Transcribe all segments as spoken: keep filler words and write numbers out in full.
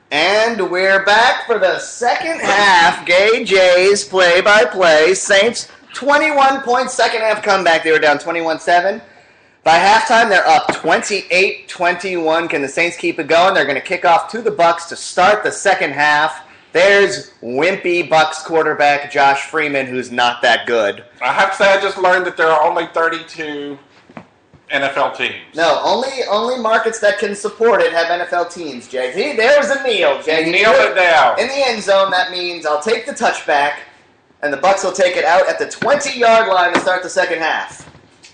And we're back for the second half. Gay J's play-by-play. Saints, twenty-one point second half comeback. They were down twenty-one seven. By halftime, they're up twenty-eight twenty-one. Can the Saints keep it going? They're going to kick off to the Bucs to start the second half. There's wimpy Bucs quarterback Josh Freeman, who's not that good. I have to say, I just learned that there are only thirty-two N F L teams. No, only only markets that can support it have N F L teams, Jay. See, there's a kneel, Jay. He nailed it down. In the end zone, that means I'll take the touchback, and the Bucs will take it out at the twenty-yard line to start the second half.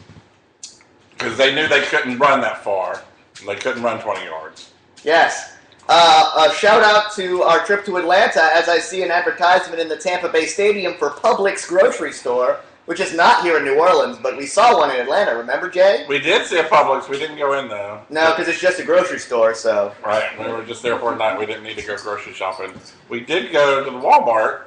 Because they knew they couldn't run that far. They couldn't run twenty yards. Yes. Uh, a shout out to our trip to Atlanta as I see an advertisement in the Tampa Bay Stadium for Publix grocery store, which is not here in New Orleans, but we saw one in Atlanta. Remember, Jay? We did see a Publix. We didn't go in, though. No, because it's just a grocery store, so. Right. We were just there for a night. We didn't need to go grocery shopping. We did go to the Walmart,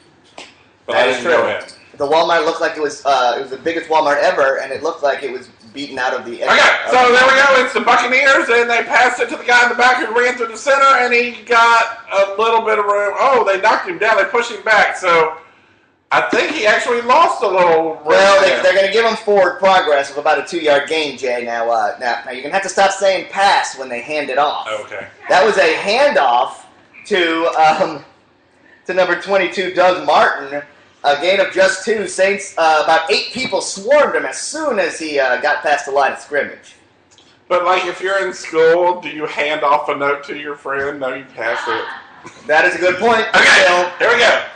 but That I is didn't true. go in. The Walmart looked like it was uh, it was the biggest Walmart ever, and it looked like it was beaten out of the. Okay, so there we go. It's the Buccaneers, and they passed it to the guy in the back who ran through the center, and he got a little bit of room. Oh, they knocked him down. They pushed him back. So I think he actually lost a little. Well, they, they're going to give him forward progress of about a two-yard gain, Jay. Now, uh, now, now you're going to have to stop saying pass when they hand it off. Okay. That was a handoff to um, to number twenty-two, Doug Martin. A gain of just two. Saints, uh, about eight people swarmed him as soon as he uh, got past the line of scrimmage. But, like, if you're in school, do you hand off a note to your friend? No, you pass it. That is a good point. Okay, Still. here we go.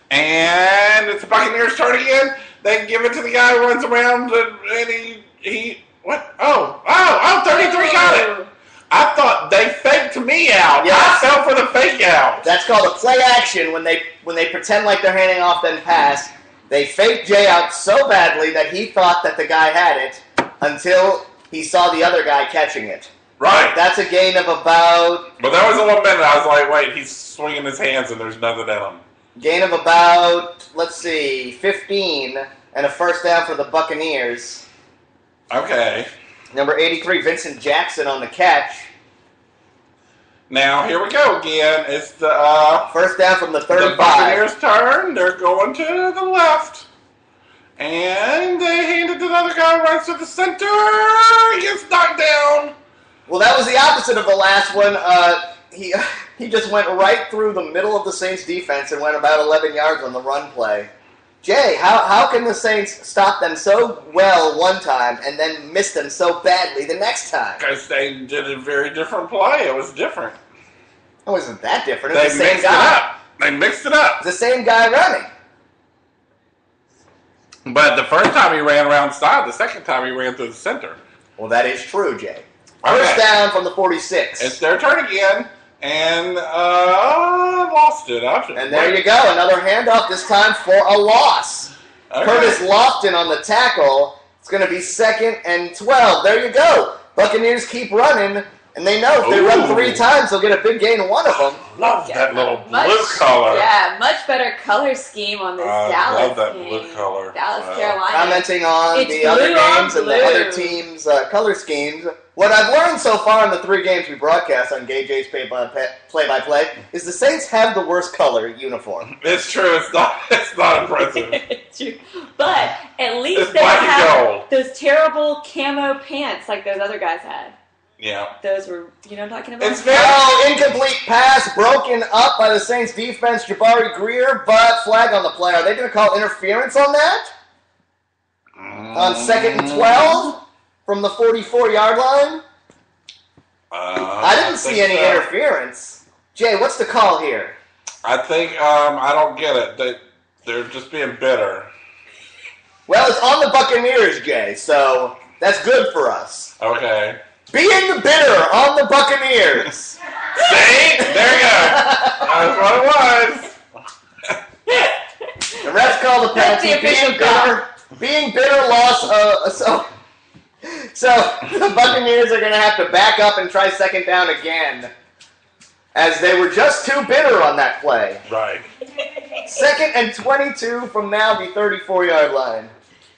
And it's the Buccaneers' turn again. They give it to the guy who runs around, and he, he what? Oh, oh, oh, thirty-three got it. I thought they faked me out. Yes. I fell for the fake out. That's called a play action when they when they pretend like they're handing off then pass. They fake Jay out so badly that he thought that the guy had it until he saw the other guy catching it. Right. That's a gain of about... But that was a little minute. I was like, wait, he's swinging his hands and there's nothing in him. Gain of about, let's see, fifteen, and a first down for the Buccaneers. Okay. Number eighty-three, Vincent Jackson on the catch. Now, here we go again. It's the uh, First down from the the thirty-five. Buccaneers' turn. They're going to the left. And they hand it to the other guy right to the center. He gets knocked down. Well, that was the opposite of the last one. Uh, he he just went right through the middle of the Saints' defense and went about eleven yards on the run play. Jay, how, how can the Saints stop them so well one time and then miss them so badly the next time? Because they did a very different play. It was different. It wasn't that different. It They was the same mixed it guy. up. They mixed it up. It's the same guy running. But the first time he ran around the side, the second time he ran through the center. Well, that is true, Jay. Okay. First down from the forty-six. It's their turn again, and uh, lost it. And there you go, another handoff, this time for a loss. Okay. Curtis Lofton on the tackle. It's going to be second and twelve. There you go. Buccaneers keep running, and they know if they Ooh. run three times, they'll get a big gain in one of them. Love Yeah, that little much, blue color. Yeah, much better color scheme on this I Dallas love that game. blue color. Dallas, Wow. Carolina. Commenting on It's the other blue on games and the blue. other teams' uh, color schemes. What I've learned so far in the three games we broadcast on Gay J's play-by-play is the Saints have the worst color uniform. It's true. It's not. It's not impressive. It's true. But at least It's they don't black and have gold. those terrible camo pants like those other guys had. Yeah. Those were, you know what I'm talking about? It's very. Oh, incomplete pass broken up by the Saints defense. Jabari Greer, but flag on the play. Are they going to call interference on that? On second and twelve from the forty-four-yard line? Uh, I didn't see think any so. interference. Jay, what's the call here? I think um, I don't get it. They they're just being bitter. Well, it's on the Buccaneers, Jay, so that's good for us. Okay. Being bitter on the Buccaneers. See? There you go. That's what it was. The refs call the That's penalty. the official Being bitter, being bitter loss. Uh, so, so the Buccaneers are going to have to back up and try second down again, as they were just too bitter on that play. Right. Second and twenty-two from now the thirty-four-yard line.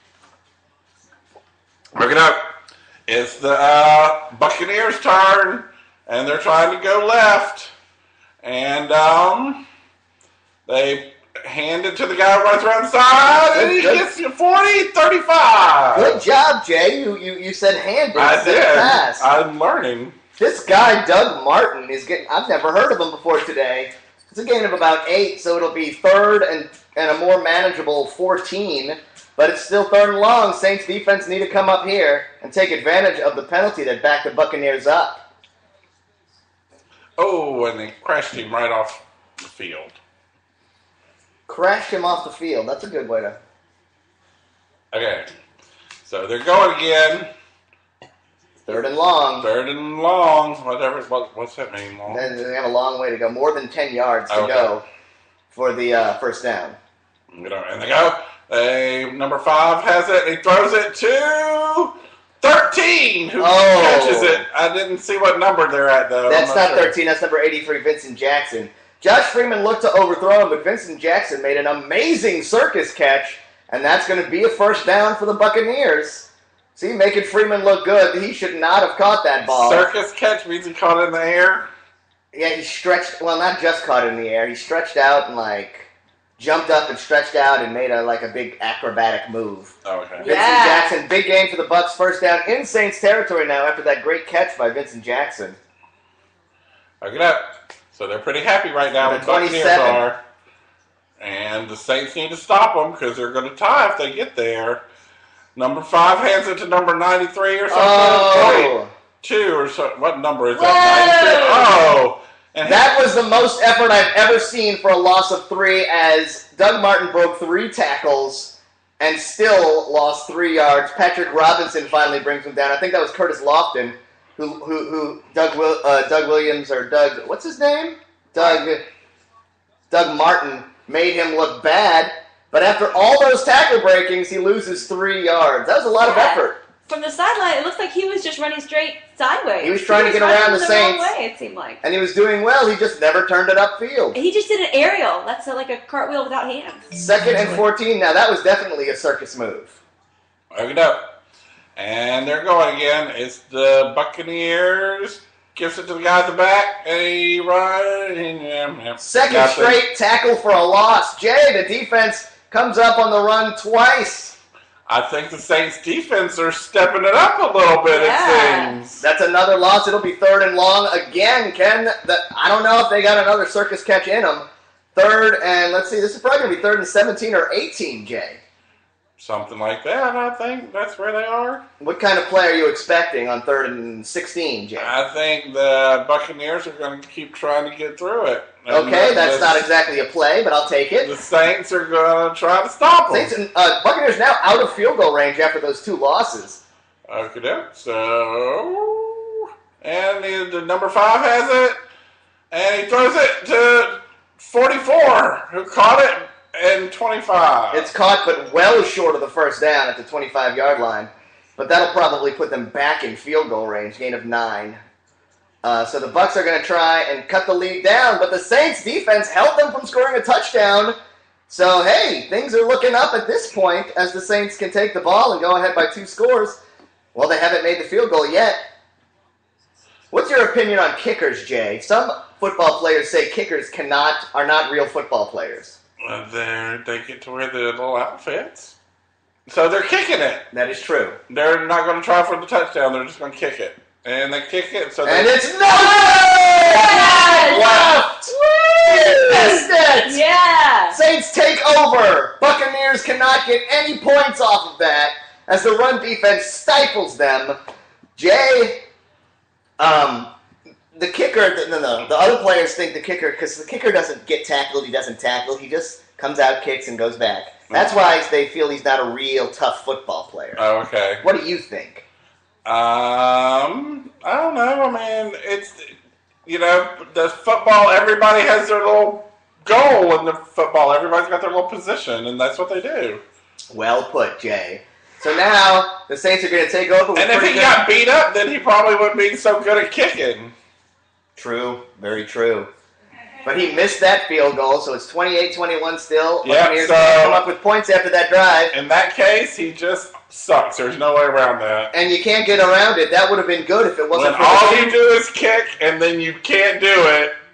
Look it up. It's the uh, Buccaneers' turn, and they're trying to go left. And um, they hand it to the guy who runs around the side, and he gets you forty, thirty-five. Good job, Jay. You you, you said hand it. I did. Pass. I'm learning. This guy, Doug Martin, is getting... I've never heard of him before today. It's a gain of about eight, so it'll be third and, and a more manageable fourteen. But it's still third and long. Saints defense need to come up here and take advantage of the penalty that backed the Buccaneers up. Oh, and they crashed him right off the field. Crashed him off the field. That's a good way to... Okay. So they're going again. Third and long. Third and long. Whatever. What, what's that mean, long? Then they have a long way to go. More than ten yards to Okay. go for the uh, first down. And they go. They, number five has it. He throws it to thirteen. Who Oh. catches it? I didn't see what number they're at, though. That's I'm not sure. thirteen. That's number eighty-three, Vincent Jackson. Josh Freeman looked to overthrow him, but Vincent Jackson made an amazing circus catch, and that's going to be a first down for the Buccaneers. See, making Freeman look good. He should not have caught that ball. Circus catch means he caught it in the air. Yeah, he stretched. Well, not just caught it in the air. He stretched out and like jumped up and stretched out and made a like a big acrobatic move. Oh, okay. Vincent Yeah. Jackson, big game for the Bucs. First down in Saints territory now after that great catch by Vincent Jackson. Look it up. So they're pretty happy right now. Number The Buccaneers twenty-seven. are. And the Saints need to stop them because they're going to tie if they get there. Number five hands it to number ninety-three or something. Oh, Two or so. What number is Whoa! that? ninety-three? Oh. And that was the most effort I've ever seen for a loss of three as Doug Martin broke three tackles and still lost three yards. Patrick Robinson finally brings him down. I think that was Curtis Lofton, who who, who Doug Will, uh, Doug Williams or Doug, what's his name? Doug Doug Martin made him look bad. But after all those tackle breakings, he loses three yards. That was a lot of Yeah. effort. From the sideline, it looks like he was just running straight sideways. He was trying to get running around the the Saints. wrong way, it seemed like. And he was doing well. He just never turned it upfield. He just did an aerial. That's a, like a cartwheel without hands. Second and fourteen. Now, that was definitely a circus move. Look it up. And they're going again. It's the Buccaneers. Gives it to the guy at the back. And he runs. Second Nothing. straight tackle for a loss. Jay, the defense comes up on the run twice. I think the Saints defense are stepping it up a little bit, Yeah. it seems. That's another loss. It'll be third and long again. Ken, the, I don't know if they got another circus catch in them. Third and, let's see, this is probably going to be third and seventeen or eighteen, Jay. Something like that, I think. That's where they are. What kind of play are you expecting on third and sixteen, Jay? I think the Buccaneers are going to keep trying to get through it. And Okay, the- that's the- not exactly a play, but I'll take it. The Saints are going to try to stop them. Saints and, uh, Buccaneers now out of field goal range after those two losses. Okay, so... And the, the number five has it. And he throws it to forty-four, who caught it in twenty-five. It's caught, but well short of the first down at the twenty-five-yard line. But that'll probably put them back in field goal range, gain of nine. Uh, so the Bucs are going to try and cut the lead down, but the Saints defense held them from scoring a touchdown. So, hey, things are looking up at this point as the Saints can take the ball and go ahead by two scores. Well, they haven't made the field goal yet. What's your opinion on kickers, Jay? Some football players say kickers cannot are not real football players. Uh, they're- they get to wear the little outfits. So they're kicking it. That is true. They're not going to try for the touchdown. They're just going to kick it. And they kick it. So And they, it's no! Yes! Left! You missed it! Yeah! Saints take over. Buccaneers cannot get any points off of that as the run defense stifles them. Jay, um, the kicker, no, no, the other players think the kicker, because the kicker doesn't get tackled, he doesn't tackle, he just comes out, kicks, and goes back. That's why they feel he's not a real tough football player. oh, okay. What do you think? Um, I don't know. I mean, it's, you know, the football, everybody has their little goal in the football. Everybody's got their little position, and that's what they do. Well put, Jay. So now the Saints are going to take over. with And if pretty he good- got beat up, then he probably wouldn't be so good at kicking. True, very true. But he missed that field goal, so it's twenty-eight twenty-one still. Yeah, Buccaneers so- can't come up with points after that drive. In that case, he just sucks. There's no way around that. And you can't get around it. That would have been good if it wasn't When for all the... you do is kick, and then you can't do it,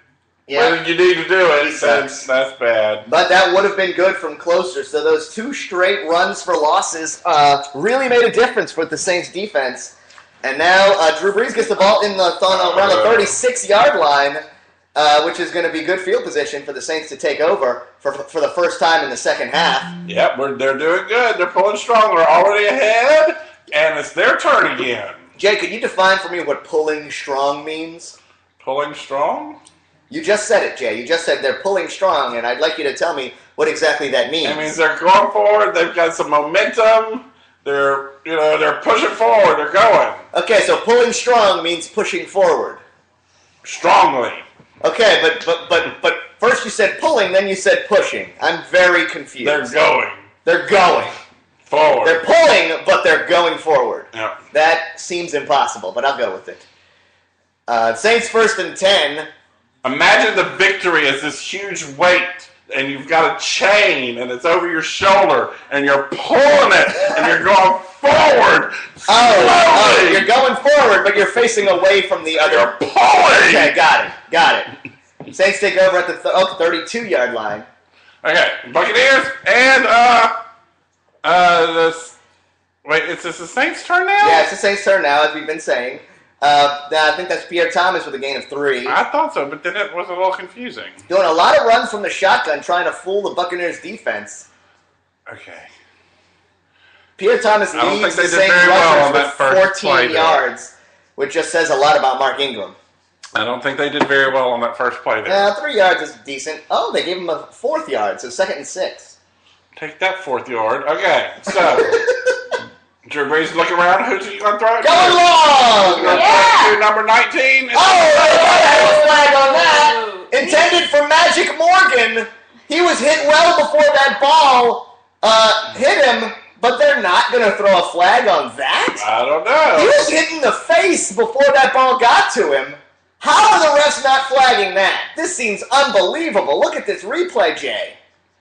Yeah. when you need to do it, He then sucks. that's bad. But that would have been good from closer. So those two straight runs for losses uh, really made a difference for the Saints defense. And now uh, Drew Brees gets the ball in the on around the thirty-six-yard line, uh, which is going to be good field position for the Saints to take over for for the first time in the second half. Yep, we're, they're doing good. They're pulling strong. They're already ahead, and it's their turn again. Jay, could you define for me what pulling strong means? Pulling strong? You just said it, Jay. You just said they're pulling strong, and I'd like you to tell me what exactly that means. That means they're going forward. They've got some momentum. They're, you know, they're pushing forward. They're going Okay, so pulling strong means pushing forward. strongly. Okay, but but but but first you said pulling, then you said pushing. I'm very confused. They're going They're going. forward. They're pulling, but they're going forward. Yep. That seems impossible, but I'll go with it. Uh, Saints first and ten. Imagine the victory as this huge weight, and you've got a chain, and it's over your shoulder, and you're pulling it, and you're going forward. Oh, oh, slowly. you're going forward, but you're facing away from the You're other. pulling. Okay, got it, got it. Saints take over at the th- oh, thirty-two-yard line. Okay, Buccaneers, and, uh, uh, this, wait, is this the Saints' turn now? Yeah, it's the Saints' turn now, as we've been saying. Uh, I think that's Pierre Thomas with a gain of three. I thought so, but then it was a little confusing. Doing a lot of runs from the shotgun, trying to fool the Buccaneers defense. Okay. Pierre Thomas I don't leads think the they did Saints very well on rushers that with first play fourteen there. yards, which just says a lot about Mark Ingram. I don't think they did very well on that first play there. Uh, three yards is decent. Oh, they gave him a fourth yard, so second and six. Take that fourth yard. Okay, so Drew Brees looking around. Who's he going to throw it to? Going He's long! going to Yeah. throw it to number nineteen. Oh, I had a flag on that. Ooh. Intended for Magic Morgan. He was hit well before that ball uh, hit him, but they're not going to throw a flag on that? I don't He know. was hit in the face before that ball got to him. How are the refs not flagging that? This seems unbelievable. Look at this replay, Jay.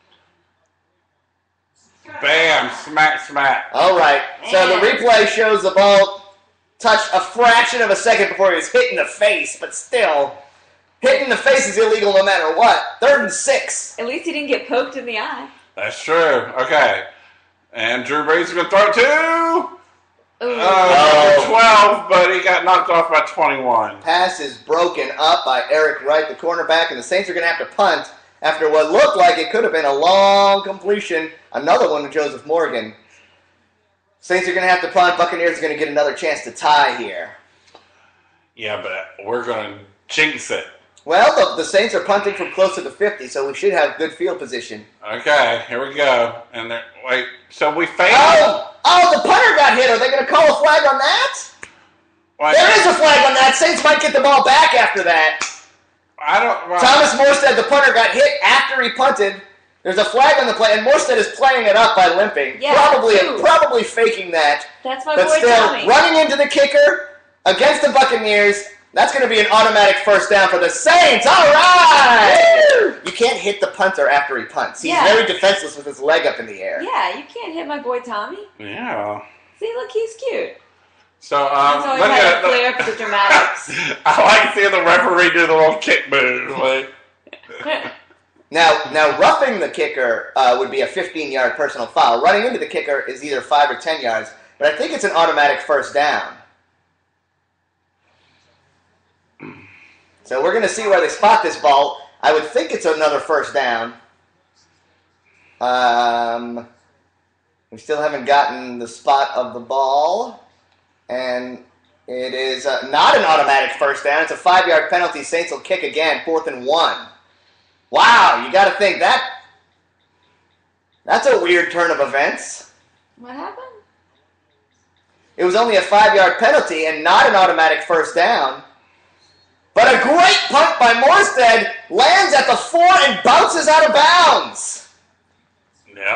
Bam, smack, smack. All right, so the replay shows the ball touch a fraction of a second before he was hit in the face, but still, hit in the face is illegal no matter what. Third and six. At least he didn't get poked in the eye. That's true. Okay. And Drew Brees is going to throw it to Ooh. uh, Oh. twelve, but he got knocked off by twenty-one. Pass is broken up by Eric Wright, the cornerback, and the Saints are going to have to punt after what looked like it could have been a long completion. Another one to Joseph Morgan. Saints are going to have to punt. Buccaneers are going to get another chance to tie here. Yeah, but we're going to jinx it. Well, the, the Saints are punting from close to the fifty, so we should have good field position. Okay, here we go. And there, wait, so we failed? Oh, oh, the punter got hit. Are they going to call a flag on that? Wait, There is a flag on that. Saints might get the ball back after that. I don't. Well, Thomas Morstead, the punter, got hit after he punted. There's a flag on the play, and Morstead is playing it up by limping. Yeah, probably, too. probably faking that. That's my But boy still, Tommy. running into the kicker against the Buccaneers. That's going to be an automatic first down for the Saints. All right! You can't hit the punter after he punts. He's Yeah. very defenseless with his leg up in the air. Yeah, you can't hit my boy Tommy. yeah. See, look, he's cute. So, He's um, always look had at to play up the dramatics. I like seeing the referee do the little kick move. Like, Now, now roughing the kicker uh, would be a fifteen-yard personal foul. Running into the kicker is either five or ten yards, but I think it's an automatic first down. So we're going to see where they spot this ball. I would think it's another first down. Um, we still haven't gotten the spot of the ball, and it is uh, not an automatic first down. It's a five-yard penalty. Saints will kick again, fourth and one. Wow, you got to think that that's a weird turn of events. What happened? It was only a five-yard penalty and not an automatic first down. But a great punt by Morstead lands at the four and bounces out of bounds. yep.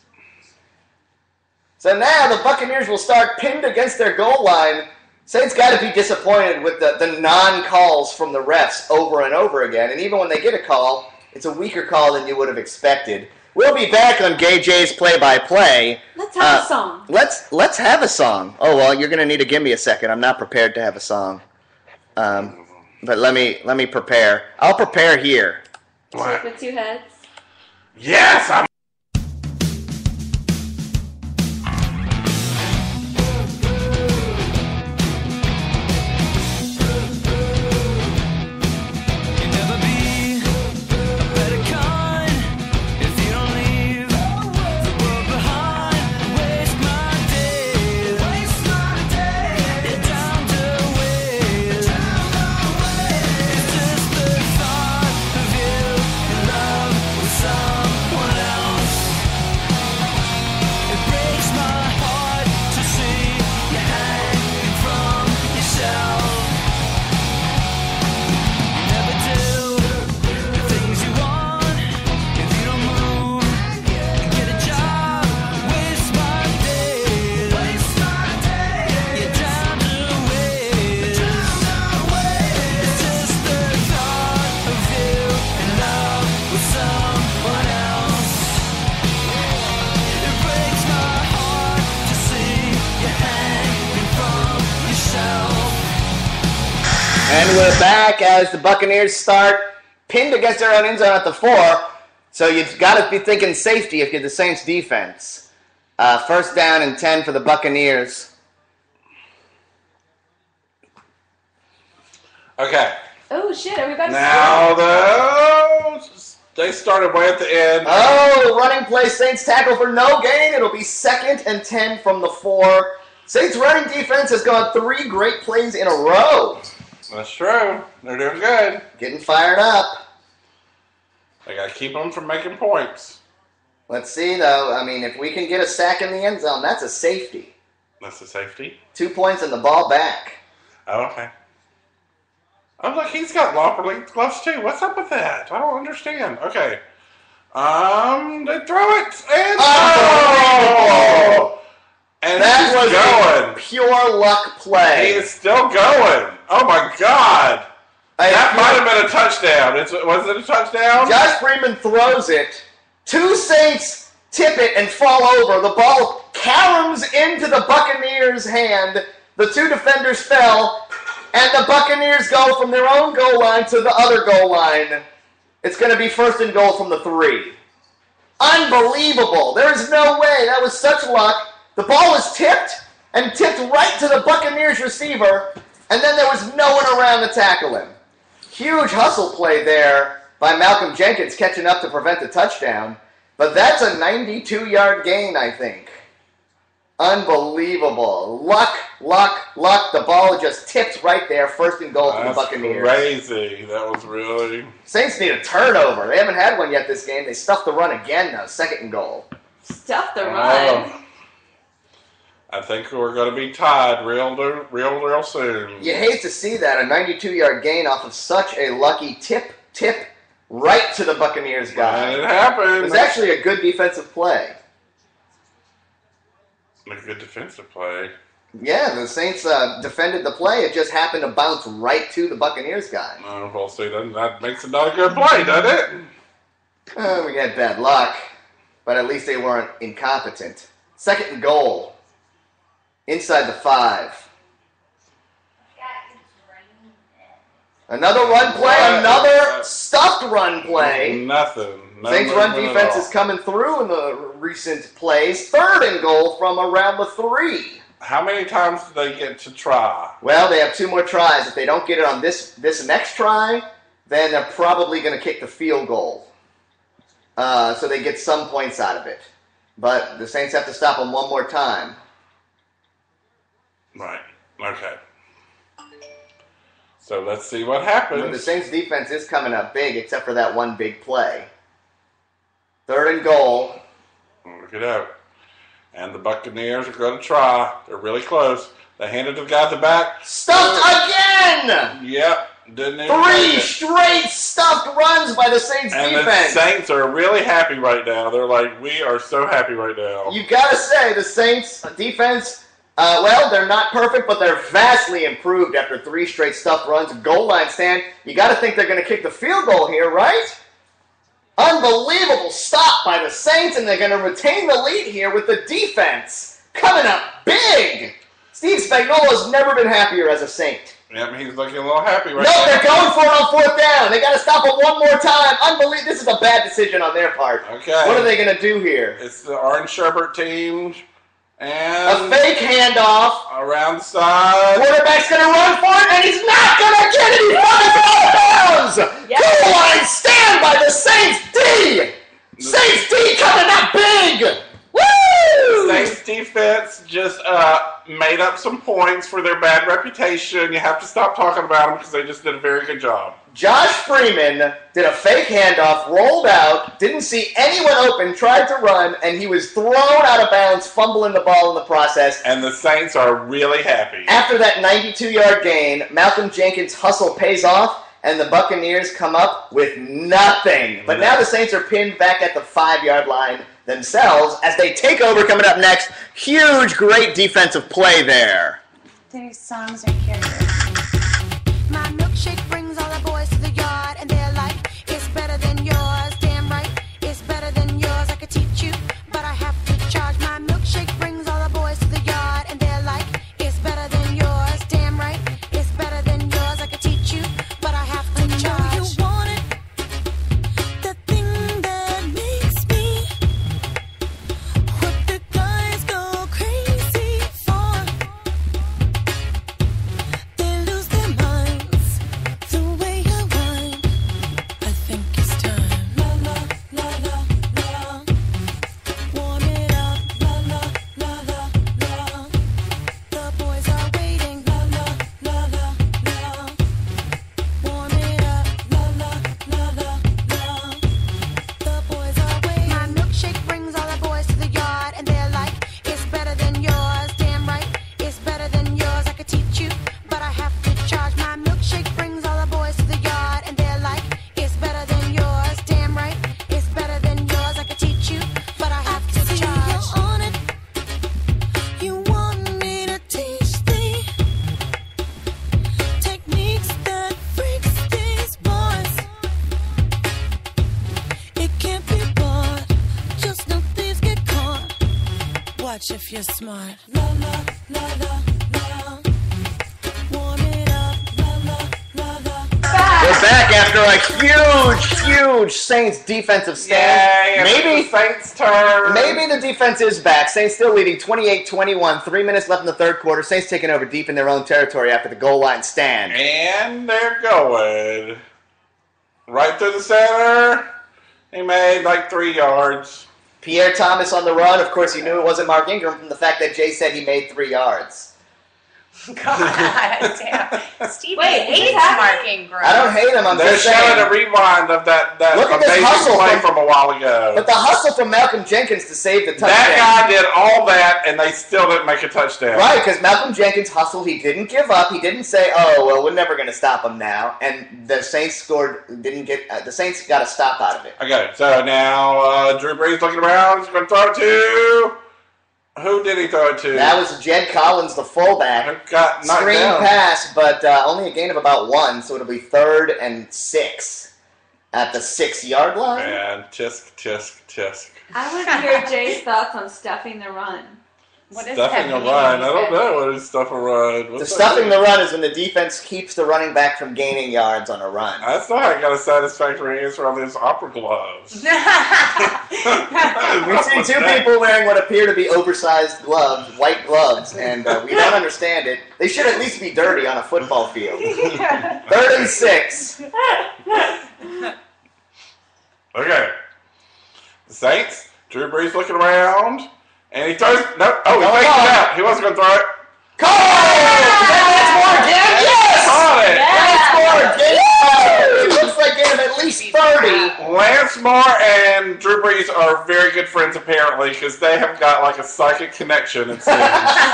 So now the Buccaneers will start pinned against their goal line. Saints got to be disappointed with the, the non-calls from the refs over and over again. And even when they get a call, it's a weaker call than you would have expected. We'll be back on Gay J's play-by-play. Let's have Uh, a song. Let's let's have a song. Oh, well, you're going to need to give me a second. I'm not prepared to have a song. Um, But let me let me prepare. I'll prepare here. Chick with two heads. Yes, I'm. And we're back as the Buccaneers start pinned against their own end zone at the four. So you've got to be thinking safety if you're the Saints defense. Uh, first down and ten for the Buccaneers. Okay. Oh, shit. Are we about to Now, though, they started way at the end. Oh, running play, Saints tackle for no gain. It'll be second and ten from the four. Saints running defense has gone three great plays in a row. That's true. They're doing good. Getting fired up. They got to keep them from making points. Let's see, though. I mean, if we can get a sack in the end zone, that's a safety. That's a safety. Two points and the ball back. Oh, okay. Oh, look, he's got longer length gloves, too. What's up with that? I don't understand. Okay. Um, they throw it, and... Oh! And that was going. a pure luck play. He is still going. Oh, my God. I that might have been a touchdown. It's, was it a touchdown? Josh Freeman throws it. Two Saints tip it and fall over. The ball caroms into the Buccaneers' hand. The two defenders fell, and the Buccaneers go from their own goal line to the other goal line. It's going to be first and goal from the three. Unbelievable. There is no way. That was such luck. The ball was tipped and tipped right to the Buccaneers receiver, and then there was no one around to tackle him. Huge hustle play there by Malcolm Jenkins catching up to prevent the touchdown. But that's a ninety-two-yard gain, I think. Unbelievable. Luck, luck, luck. The ball just tipped right there. First and goal for the Buccaneers. Crazy. That was really... Saints need a turnover. They haven't had one yet this game. They stuffed the run again, though. Second and goal. Stuff the run. Oh. I think we're going to be tied real, real, real soon. You hate to see that. A ninety-two-yard gain off of such a lucky tip, tip, right to the Buccaneers guy. And it happened. It was actually a good defensive play. A good defensive play. Yeah, the Saints uh, defended the play. It just happened to bounce right to the Buccaneers guy. Uh, we'll see. Then that makes it not a good play, doesn't it? Uh, we had bad luck, but at least they weren't incompetent. Second and goal. Inside the five. Another run play, What? another stuffed run play. Nothing. No Saints run movement defense at is coming through in the recent plays. Third and goal from around the three. How many times do they get to try? Well, they have two more tries. If they don't get it on this this next try, then they're probably going to kick the field goal. Uh, so they get some points out of it. But the Saints have to stop them one more time. Right. Okay. So let's see what happens. But the Saints defense is coming up big, except for that one big play. Third and goal. Look it out. And the Buccaneers are going to try. They're really close. They handed the guy at the back. Stuffed again! Yep. Didn't even Three straight stuffed runs by the Saints and defense. the Saints are really happy right now. They're like, we are so happy right now. You got to say, the Saints defense... Uh, well, they're not perfect, but they're vastly improved after three straight stuffed runs. Goal line stand. You got to think they're going to kick the field goal here, right? Unbelievable stop by the Saints, and they're going to retain the lead here with the defense coming up big. Steve Spagnuolo's never been happier as a Saint. Yep, he's looking a little happy right No, now. they're going for it on fourth down. They got to stop it one more time. Unbelievable. This is a bad decision on their part. Okay. What are they going to do here? It's the Orange Sherbert team. A And fake handoff. around the side. Quarterback's going to run for it, and he's not going to get it. He runs out of bounds. Yes. Goal line stand by the Saints D. Saints D coming up big. Woo! Saints defense just uh, made up some points for their bad reputation. You have to stop talking about them because they just did a very good job. Josh Freeman did a fake handoff, rolled out, didn't see anyone open, tried to run, and he was thrown out of bounds, fumbling the ball in the process. And the Saints are really happy. After that ninety-two-yard gain, Malcolm Jenkins' hustle pays off, and the Buccaneers come up with nothing. But now the Saints are pinned back at the five-yard line themselves as they take over coming up next. Huge, great defensive play there. These songs are curious. My milkshake brings all the boys to the yard, and they're like, it's better than yours. Damn right, it's better than yours. I could teach you, but I have to charge. My milkshake brings all the boys to the yard, and they're like, it's better than yours. Damn right, it's better than yours. I could teach you, but I have to charge. I know you want it, the thing that makes me what the guys go crazy for. They lose their minds the way I rhyme. I think it's time. La la la la la. Warm it up. La la la la la. The boys are waiting. La la la la la. Warm it up. La la la la la. The boys are waiting. My milkshake brings all the boys to the yard, and they're like, it's better than yours. Damn right, it's better than yours. I could teach you, but I have to charge. My milkshake brings all the boys to the yard, and they're like, it's better than yours. Damn right, it's better than yours. I could teach you, but I have to charge. You're on it. You want me to teach thee techniques that freaks these boys. It can't be bought. Just no thieves get caught. Watch if you're smart. La la la la la. Warm it up. La la la la. We're back after a huge, huge Saints defensive stand. Yay, Maybe, it's the Saints' turn. maybe the defense is back. Saints still leading twenty-eight twenty-one. Three minutes left in the third quarter. Saints taking over deep in their own territory after the goal line stand. And they're going. Right through the center. He made like three yards. Pierre Thomas on the run. Of course, you knew it wasn't Mark Ingram from the fact that Jay said he made three yards. God damn. Steve Wait, hates what's happening? Mark Ingram. I don't hate him. I'm They're just showing saying. a rewind of that, that Look at this amazing hustle play from- from a while ago. But the hustle from Malcolm Jenkins to save the touchdown. That guy did all that, and they still didn't make a touchdown. Right, because Malcolm Jenkins hustled. He didn't give up. He didn't say, "Oh, well, we're never going to stop him now." And the Saints scored. Didn't get. Uh, the Saints got a stop out of it. Okay, so now uh, Drew Brees looking around. He's going to throw it to... Who did he throw it to? That was Jed Collins, the fullback. Who got knocked Screen down? pass, but uh, only a gain of about one, so it'll be third and six at the six-yard line. And tisk, tisk, tisk. I want to hear Jay's thoughts on stuffing the run. What does Stuffing that a mean? run. I don't know what is stuff a run. The What's stuffing that the mean? run is when the defense keeps the running back from gaining yards on a run. I still haven't got a satisfactory answer on these opera gloves. We've seen two people wearing what appear to be oversized gloves, white gloves, and uh, we don't understand it. They should at least be dirty on a football field. Third and six. Okay. The Saints. Drew Brees looking around. And he throws... No. Oh, he Going faked on. it out. He wasn't going to throw it. Cole! That's more again? Yes! Caught it. That's more again. It looks like they have at least thirty. Lance Moore and Drew Brees are very good friends, apparently, because they have got like a psychic connection, it seems.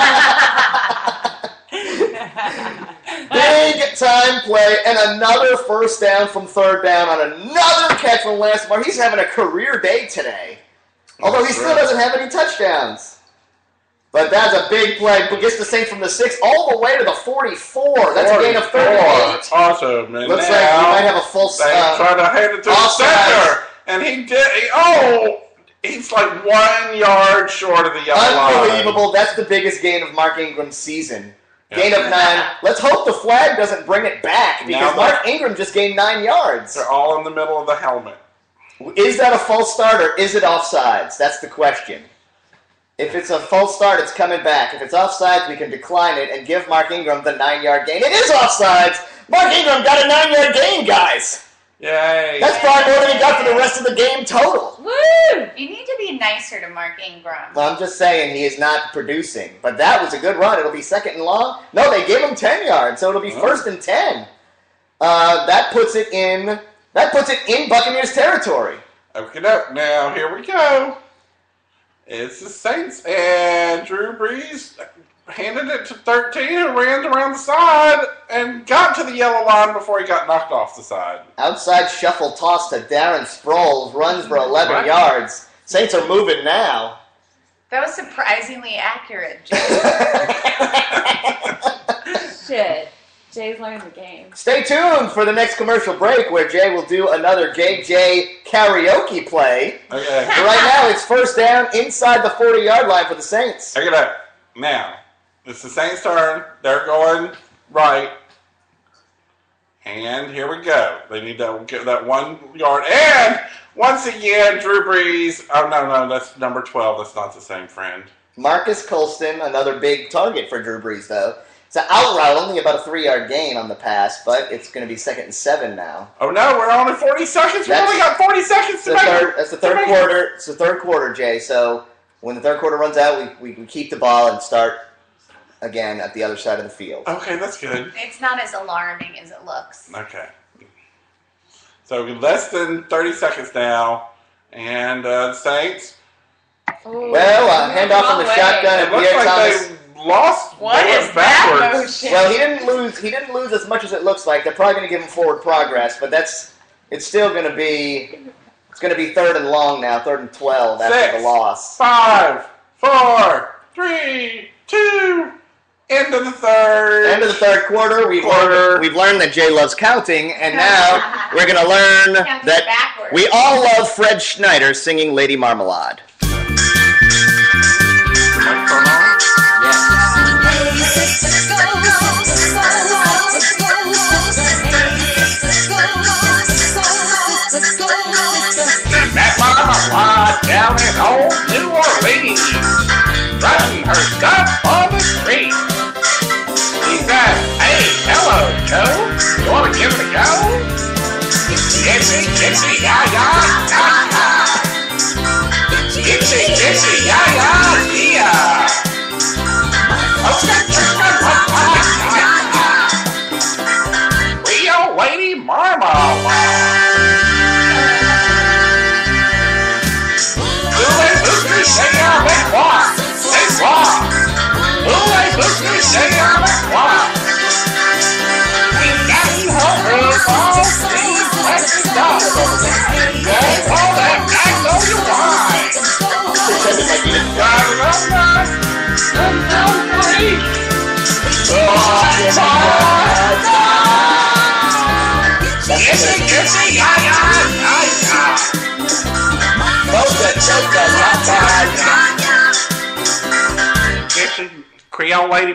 Big time play and another first down from third down on another catch from Lance Moore. He's having a career day today. Although he That's still right. doesn't have any touchdowns. But that's a big play. But gets the Saints from the six all the way to the forty-four. That's a gain of thirty-eight. Awesome. And Looks now like we might have a full they uh, try to hand it to the offsides. center. And he did. He, oh! He's like one yard short of the yellow line. Unbelievable. That's the biggest gain of Mark Ingram's season. Gain of nine. Let's hope the flag doesn't bring it back because Now Mark Ingram just gained nine yards. They're all in the middle of the helmet. Is that a false start or is it offsides? That's the question. If it's a false start, it's coming back. If it's offsides, we can decline it and give Mark Ingram the nine-yard gain. It is offsides! Mark Ingram got a nine-yard gain, guys! Yay! That's probably more than he got for the rest of the game total. Woo! You need to be nicer to Mark Ingram. Well, I'm just saying he is not producing. But that was a good run. It'll be second and long. No, they gave him ten yards, so it'll be Oh. first and ten. Uh, that puts it in. That puts it in Buccaneers territory. Okay, now here we go. It's the Saints, and Drew Brees handed it to thirteen, who ran around the side and got to the yellow line before he got knocked off the side. Outside shuffle toss to Darren Sproles. Runs for eleven What? yards. Saints are moving now. That was surprisingly accurate, Jay. Shit. Jay's learning the game. Stay tuned for the next commercial break where Jay will do another J J karaoke play. Okay. But right now, it's first down inside the forty-yard line for the Saints. Check it out. Now, it's the Saints' turn. They're going right. And here we go. They need to get that one yard. And once again, Drew Brees. Oh, no, no, that's number twelve. That's not the same friend. Marcus Colston, another big target for Drew Brees, though. It's an out route, only about a three-yard gain on the pass, but it's going to be second and seven now. Oh, no, we're only forty seconds. We That's- only got forty seconds to The make third, it. that's the to third make it. quarter. It's the third quarter, Jay. So when the third quarter runs out, we, we, we keep the ball and start again at the other side of the field. Okay, that's good. It's not as alarming as it looks. Okay. So less than thirty seconds now. And uh, the Saints. Ooh. Well, uh, handoff from the Wrong way. shotgun It and looks Pierre like Thomas. they lost. What they is went that backwards. motion? Well, he didn't lose. He didn't lose as much as it looks like. They're probably going to give him forward progress, but that's it's still going to be it's going to be third and long now, third and twelve after Six. the loss. Five, four, three, two, end of the third. End of the third quarter. We've Quarter. learned, we've learned that Jay loves counting, and now we're going to learn Counting that backwards. we all love Fred Schneider singing "Lady Marmalade." Microphone on? Yes. That mama fly down in old New Orleans, riding her stuff on the street. She said, "Hey, hello, Joe. You want to give it a go?" Gitsy, gitsy, ya, ya, ya, ya. Gitsy, gitsy, ya, ya, ya. Okay, Real Lady Marmalade. Say I'm at what? Say what? Who ain't looking to say I'm at what? Ain't nothing hungry for these precious dollars. Don't all that back on your mind. Driving up night, come down free. Kissy, kissy, ya, ya, ya, ya. This is Creole Lady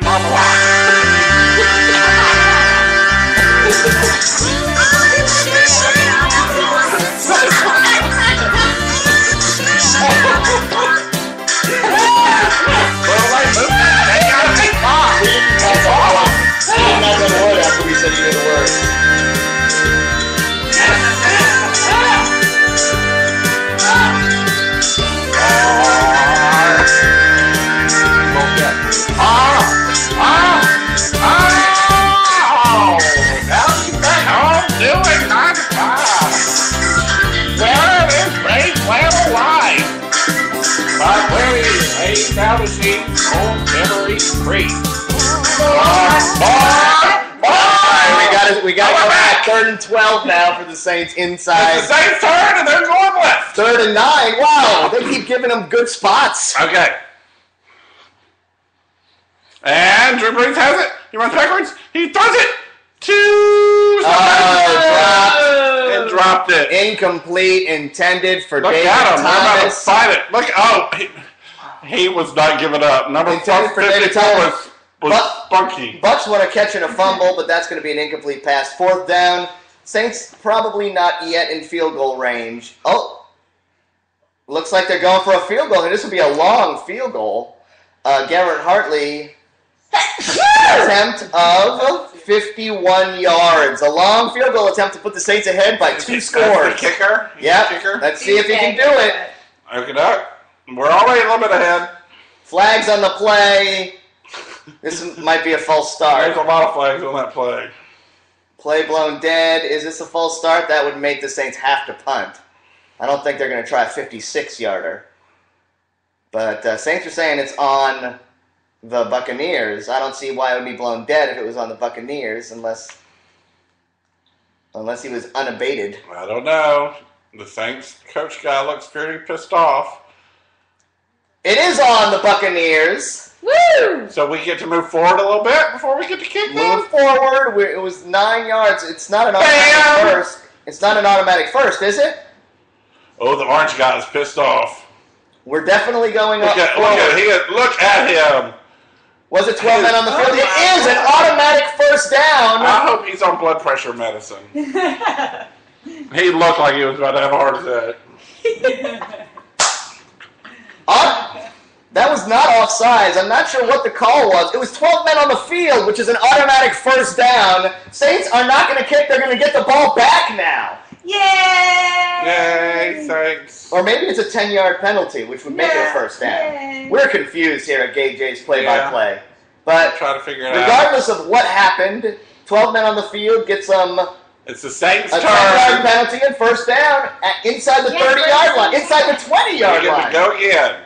Now to see old memory free. We got it. We got to go back. Third and twelve now for the Saints inside. It's the Saints' turn, and they're going left. Third and nine. Wow, they keep giving them good spots. Okay. And Drew Brees has it. He runs backwards. He throws it to Oh, and dropped it. Incomplete, intended for Look David at him. They're about to Thomas. fight it. Look. Oh, he, he was not giving up. Number Intended for fifty-four David Thomas. was was But- spunky. Bucks want to catch in a fumble, but that's going to be an incomplete pass. Fourth down. Saints probably not yet in field goal range. Oh, looks like they're going for a field goal, and this will be a long field goal. Uh, Garrett Hartley attempt of fifty-one yards. A long field goal attempt to put the Saints ahead by two That's scores. the kicker? He's Yep. the kicker? Let's see if he can do it. Okay, up. We're already a little bit ahead. Flags on the play. This might be a false start. There's a lot of flags on that play. Play blown dead. Is this a false start? That would make the Saints have to punt. I don't think they're going to try a fifty-six-yarder. But uh, Saints are saying it's on the Buccaneers. I don't see why it would be blown dead if it was on the Buccaneers, unless unless he was unabated. I don't know. The Saints coach guy looks pretty pissed off. It is on the Buccaneers. Woo! So we get to move forward a little bit before we get to kick them? Move forward. We- It was nine yards. It's not an automatic Bam! first. It's not an automatic first, is it? Oh, the orange guy is pissed off. We're definitely going up Look at, forward. look at, he, look at him. Was it twelve men on the field? Oh It my is an God. automatic first down. I hope he's on blood pressure medicine. He looked like he was about to have a heart attack. Up. That was not offsides. I'm not sure what the call was. It was twelve men on the field, which is an automatic first down. Saints are not going to kick. They're going to get the ball back now. Yay! Yay, Saints. Or maybe it's a ten-yard penalty, which would make it a Yeah. first down. Yay. We're confused here at Gay J's play-by-play. I'll But try to figure it out. regardless of what happened, twelve men on the field gets um, a It's the Saints' ten-yard turn. penalty and first down at, inside the Yeah, thirty-yard first line, down. inside the We twenty-yard get to line. go again.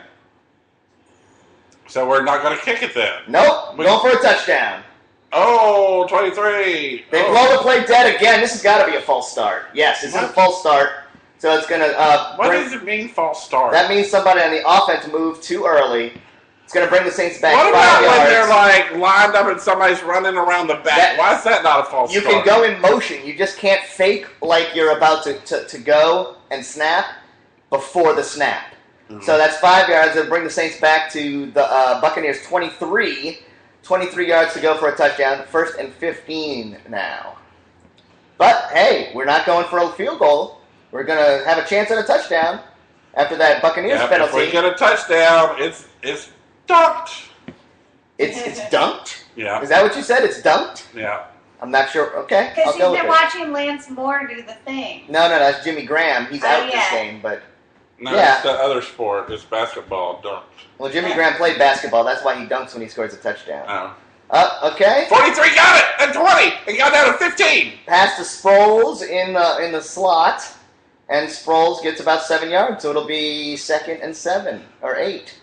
So we're not going to kick it then. Nope, We- going for a touchdown. Oh, twenty-three. They oh. blow the play dead again. This has got to be a false start. Yes, it's a What? false start. So it's going to uh, What bring, does it mean, false start? that means somebody on the offense moved too early. It's going to bring the Saints back What five about when they're yards. like lined up and somebody's running around the back? That- Why is that not a false You start? can go in motion. You just can't fake like you're about to, to, to go and snap before the snap. Mhm. So that's five yards. It'll bring the Saints back to the uh, Buccaneers twenty-three. twenty-three yards to go for a touchdown. First and fifteen now. But, hey, we're not going for a field goal. We're going to have a chance at a touchdown after that Buccaneers Yeah, if penalty. we get a touchdown, it's it's dunked. It's it's dunked? Yeah, Is that what you said? It's dunked? yeah. I'm not sure. Okay, Because I'll he's go with been it. watching Lance Moore do the thing. No, no, that's Jimmy Graham. He's Oh, out this yeah. game, but... No, Yeah. it's the other sport. It's basketball dunked. Well, Jimmy Graham played basketball. That's why he dunks when he scores a touchdown. Oh. Uh, okay. forty-three got it at twenty. It got down to fifteen. Pass to Sproles in the in the slot, and Sproles gets about seven yards, so it'll be second and seven or eight.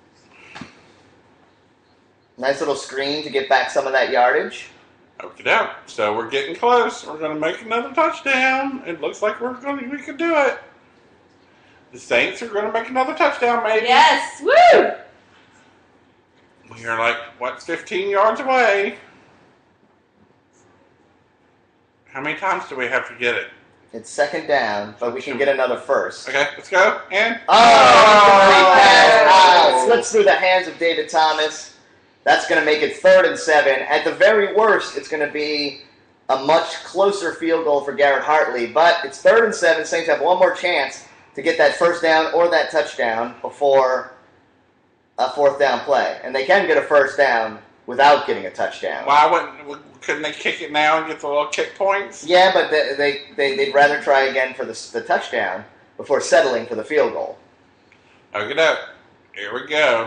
Nice little screen to get back some of that yardage. Okay, down. So we're getting close. We're going to make another touchdown. It looks like we're going. We can do it. The Saints are going to make another touchdown, maybe. Yes! Woo! We are like what, fifteen yards away. How many times do we have to get it? It's second down, but we can get another first. Okay, let's go. And Oh, incomplete pass. Oh. Ah, slips through the hands of David Thomas. That's going to make it third and seven. At the very worst, it's going to be a much closer field goal for Garrett Hartley. But it's third and seven. Saints have one more chance to get that first down or that touchdown before a fourth down play. And they can get a first down without getting a touchdown. why wouldn't? Couldn't they kick it now and get the little kick points? Yeah, but they, they, they, they'd rather try again for the, the touchdown before settling for the field goal. Okay, up. Here we go.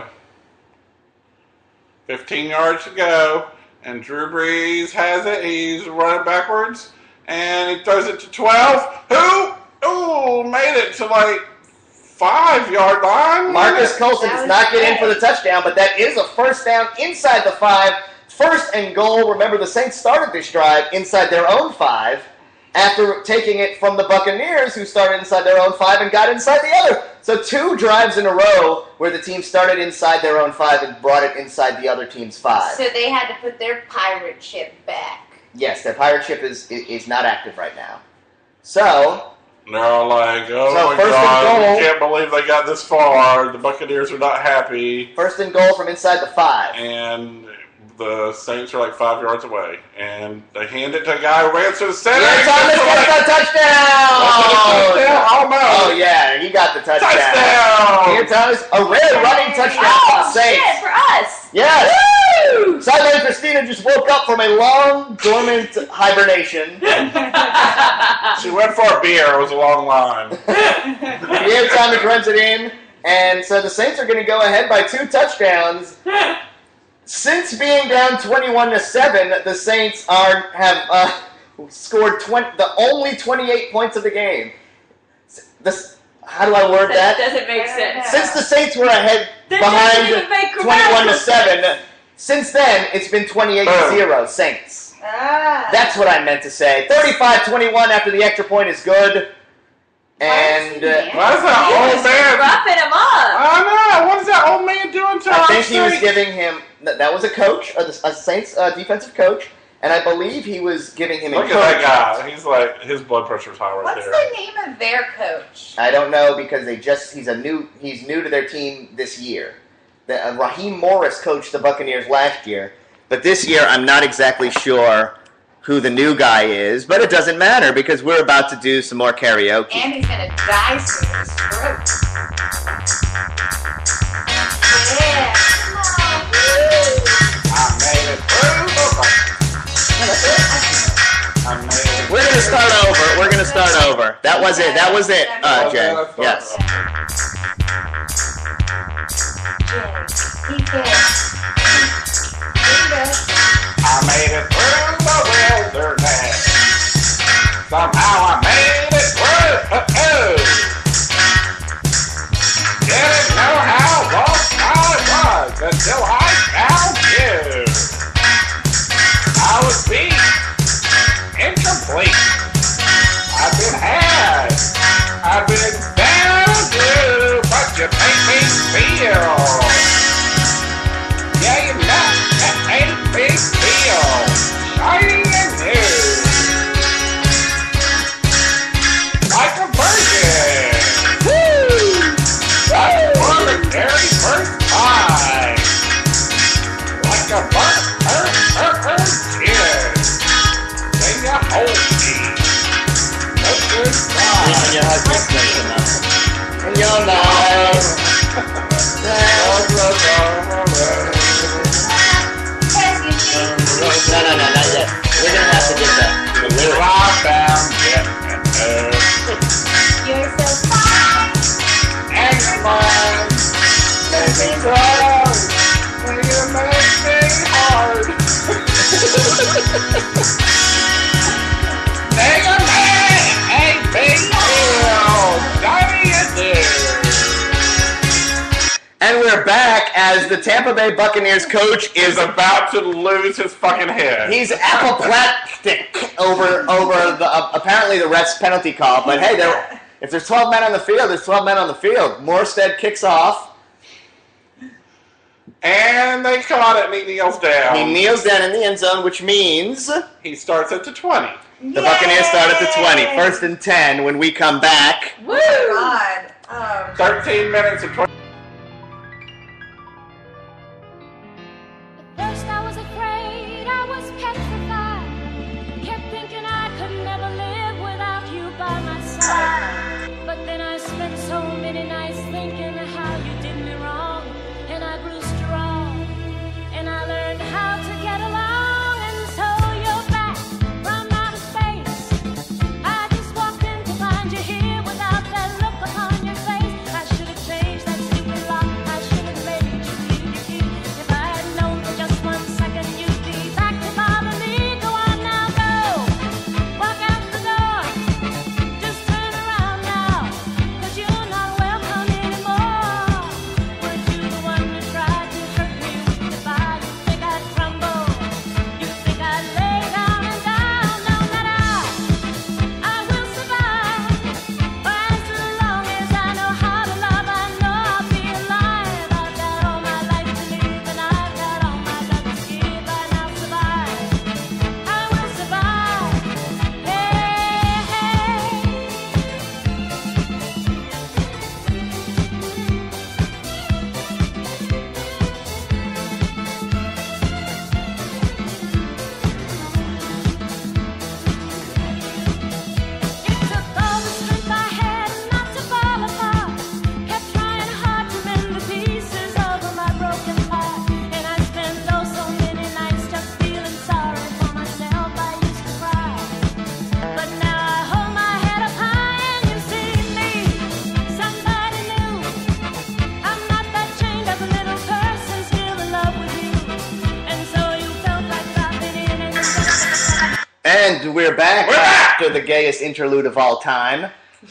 fifteen yards to go, and Drew Brees has it. He's running backwards, and he throws it to twelve. Who? Oh, made it to like five yard line. Marcus Colson That does was not get in great. for the touchdown, but that is a first down inside the five. First and goal. Remember, the Saints started this drive inside their own five after taking it from the Buccaneers, who started inside their own five and got inside the other. So two drives in a row where the team started inside their own five and brought it inside the other team's five. So they had to put their pirate ship back. Yes, their pirate ship is is not active right now. So They're all like, oh So my first and God, goal. we can't believe they got this far. The Buccaneers are not happy. first and goal from inside the five. And the Saints are like five yards away, and they hand it to a guy who ran to the center. Yeah, Thomas gets the touchdown! touchdown! Almost. Oh, yeah, he got the touchdown. Touchdown! Here, Thomas, a rare running touchdown for the Oh, Saints. shit, for us. Yes! Woo! Sideline Christina just woke up from a long, dormant hibernation. She went for a beer. It was a long line. Here, Thomas runs it in, and so the Saints are going to go ahead by two touchdowns. Since being down twenty-one to seven, the Saints are have uh, scored twenty, the only twenty-eight points of the game. This, how do I word That that? doesn't make sense. Since the Saints were ahead That doesn't even behind make twenty-one to sense. seven, since then it's been twenty-eight to zero Saints. Ah. That's what I meant to say. thirty-five twenty-one after the extra point is good. And uh, Why is that He old was man? roughing him up. I know. What is that old man doing to I our think he was Saints? giving him, that that was a coach, a, a Saints uh, defensive coach, and I believe he was giving him Look at that encouragement. guy. He's like, his blood pressure's high right What's there. the name of their coach? I don't know because they just, he's a new, he's new to their team this year. The, uh, Raheem Morris coached the Buccaneers last year, but this year I'm not exactly sure who the new guy is, but it doesn't matter because we're about to do some more karaoke. And he's gonna die soon of his throat. Yeah. Oh, woo. I made it through. I made it. We're gonna start over. We're gonna start over. That was it. That was it, uh, Jay. Yes. He did. I made it through the wilderness. Somehow I made it through. Oh, didn't know how lost I was until I found you. I was beat, incomplete. I've been had. I've been down you, but you make me feel. Yeah, you know that ain't big deal. Shiny and new. Like a virgin. Woo! That's for the very first time. Like a burnt, burnt, burnt, burnt kid. Then you hold me. No good And your husband's listening now. And you'll know. No, no, no, not yet. We're gonna have to get that. The lyrics. You're so fine. And your mind makes me cry when you make me hard. Make a man a big deal, shiny and new. And we're back as the Tampa Bay Buccaneers coach Is is about to lose his fucking head. he's apoplectic over over the uh, apparently the ref's penalty call. But hey, there if there's twelve men on the field, there's twelve men on the field. Morstead kicks off. And they caught it and he kneels down. He kneels down in the end zone, which means the He starts at the twenty. Buccaneers start at the twenty. First and ten when we come back. Woo! God. Um, thirteen minutes and twenty. At first I was afraid, I was petrified. Kept thinking I could never live without you by my side. But then I spent so many nights thinking how you did me wrong. And I grew strong, and I learned how to get along. And so you're back from outer space. I just walked in to find you here without that look upon your face. I should have changed that stupid And we're back We're back! after the gayest interlude of all time.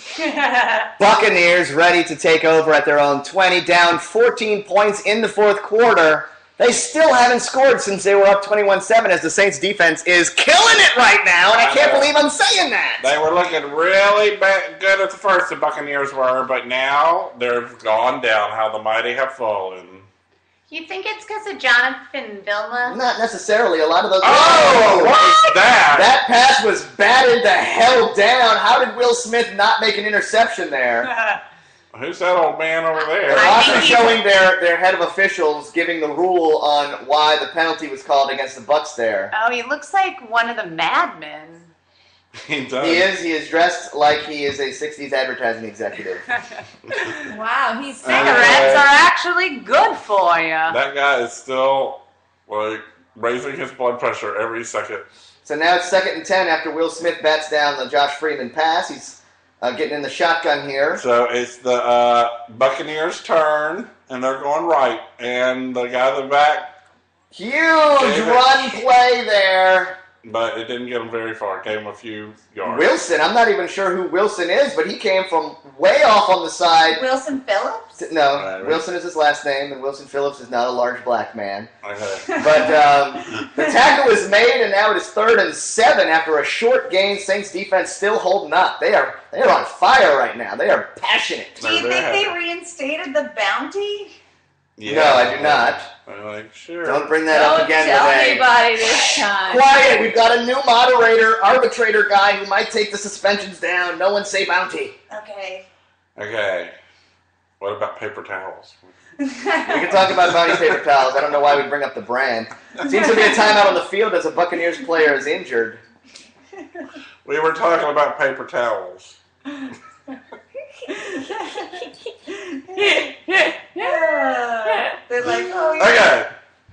Buccaneers ready to take over at their own twenty, down fourteen points in the fourth quarter. They still haven't scored since they were up twenty-one seven as the Saints defense is killing it right now, and I can't believe I'm saying that. They were looking really ba- good at the first, the Buccaneers were, but now they've gone down. How the mighty have fallen. You think it's because of Jonathan Vilma? Not necessarily. A lot of those... Oh, what is that? That pass was batted the hell down. How did Will Smith not make an interception there? Who's that old man over there? They're I also think he's- showing their, their head of officials giving the rule on why the penalty was called against the Bucs there. Oh, he looks like one of the madmen. He does. He is. He is dressed like he is a sixties advertising executive. Wow, he's Cigarettes are actually good for you. That guy is still, like, raising his blood pressure every second. So now it's second and ten after Will Smith bats down the Josh Freeman pass. He's uh, getting in the shotgun here. So it's the uh, Buccaneers' turn, and they're going right. And the guy in the back, Huge David. run play there. but it didn't get him very far. It gave him a few yards. Wilson, I'm not even sure who Wilson is, but he came from way off on the side. Wilson Phillips? No, Right. Wilson is his last name, and Wilson Phillips is not a large black man. Okay. But um, the tackle is made, and now it is third and seven after a short gain. Saints defense still holding up. They are they are on fire right now. They are passionate. Do you They're think very they happy. reinstated the bounty? Yeah. No, I do not. I'm like, sure. Don't bring that up Don't again tell today. anybody this time. Quiet. We've got a new moderator, arbitrator guy who might take the suspensions down. No one say bounty. Okay. Okay. What about paper towels? We can talk about bounty paper towels. I don't know why we bring up the brand. Seems to be a timeout on the field as a Buccaneers player is injured. We were talking about paper towels. Uh, they're like, oh, yeah. Okay.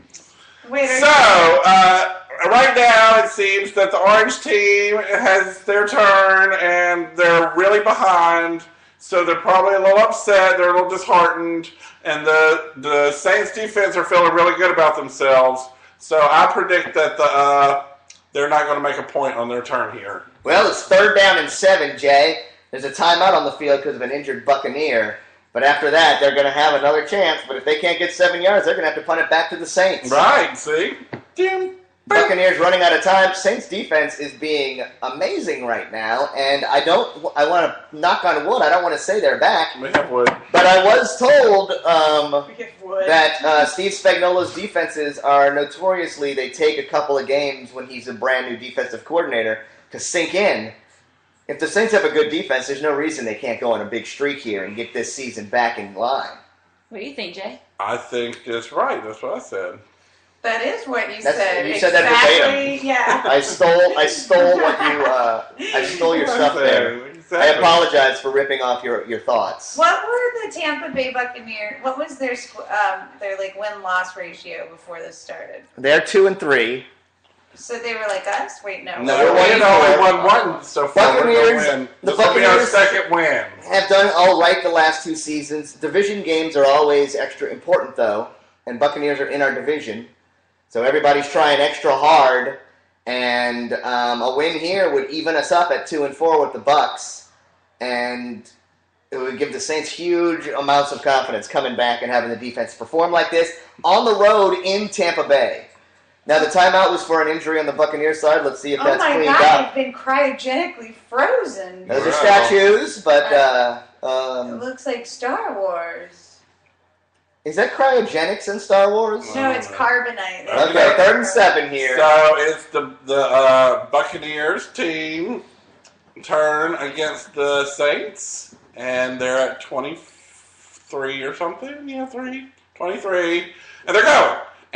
Wait, are So, you- uh, right now it seems that the orange team has their turn and they're really behind. So they're probably a little upset. They're a little disheartened. And the, the Saints defense are feeling really good about themselves. So I predict that the uh, they're not going to make a point on their turn here. Well, it's third down and seven, Jay. There's a timeout on the field because of an injured Buccaneer. But after that, they're going to have another chance. But if they can't get seven yards, they're going to have to punt it back to the Saints. Right, see? Dim. Buccaneers running out of time. Saints defense is being amazing right now. And I don't, I want to knock on wood. I don't want to say they're back. We have wood. But I was told um, wood. that uh, Steve Spagnuolo's defenses are notoriously, they take a couple of games when he's a brand new defensive coordinator to sink in. If the Saints have a good defense, there's no reason they can't go on a big streak here and get this season back in line. What do you think, Jay? I think it's right. That's what I said. That is what you That's- said. you said that exactly. Yeah. I stole, I stole what you, uh, I stole your stuff there. Exactly. I apologize for ripping off your, your thoughts. What were the Tampa Bay Buccaneers? What was their squ- um, their like win loss ratio before this started? They're two and three. So they were like us. Wait, no. No, So we're we one and only four. won one so far. We're Buccaneers- gonna win. the This will be our Buccaneers- second win. Have done all right the last two seasons. Division games are always extra important, though, and Buccaneers are in our division, so everybody's trying extra hard. And um, a win here would even us up at two and four with the Bucs, and it would give the Saints huge amounts of confidence coming back and having the defense perform like this on the road in Tampa Bay. Now the timeout was for an injury on the Buccaneers side. Let's see if Oh that's my cleaned God! up. They've been cryogenically frozen. Those are Wow. statues, but uh, It um, looks like Star Wars. is that cryogenics in Star Wars? No, it's carbonite. Okay, third and seven here. So it's the the uh, Buccaneers team turn against the Saints, and they're at twenty-three or something. Yeah, three, twenty-three, and they're going.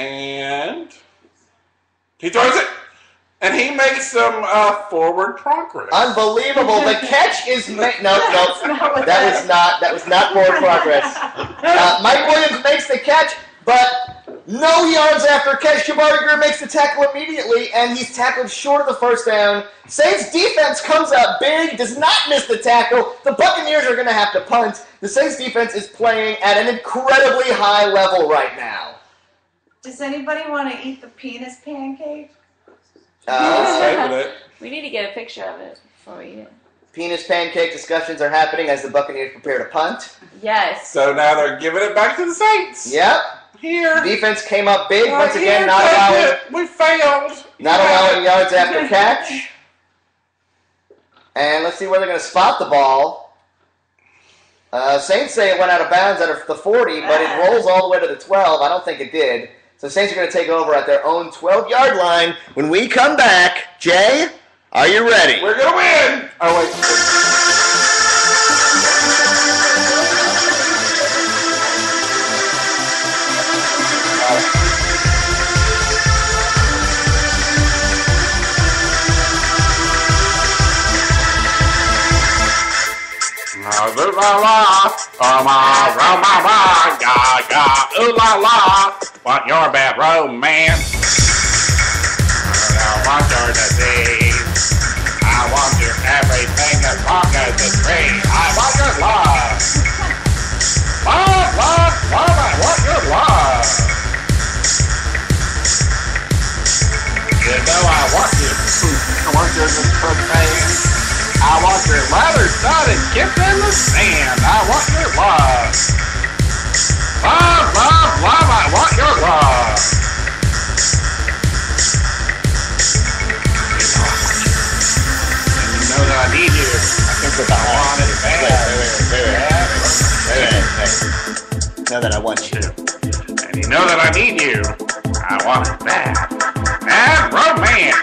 And he throws it, and he makes some uh, forward progress. Unbelievable! The catch is made. No, That's no, not what that that- was not. That was not forward progress. Uh, Mike Williams makes the catch, but no yards after catch. Jabari Greer makes the tackle immediately, and he's tackled short of the first down. Saints defense comes out big, does not miss the tackle. The Buccaneers are going to have to punt. The Saints defense is playing at an incredibly high level right now. Does anybody want to eat the penis pancake? I'll Uh, stay with it. We need to get a picture of it before we eat it. Penis pancake discussions are happening as the Buccaneers prepare to punt. Yes. So now they're giving it back to the Saints. Yep. Here. Defense came up big Right once again, here, not take allowing it. We failed. not allowing yards after catch. And let's see where they're going to spot the ball. Uh, Saints say it went out of bounds at the forty, but it rolls all the way to the twelve. I don't think it did. So Saints are going to take over at their own twelve-yard line. When we come back, Jay, are you ready? We're going to win. Oh, wait. Ooh la la, oh my, oh my, my, ga ga, ooh la la, want your bad romance. I want your disease. I want your everything as long as it's free. I want your love. Love, love, love, I want your love. You know I want you. I want your cocaine. I want your leather studded kiss in the sand. I want your love. Love, love, love, I want your love. You know that I need you. I think that I want it bad. Know that I want you. And you know that I need you. I want it bad. And romance.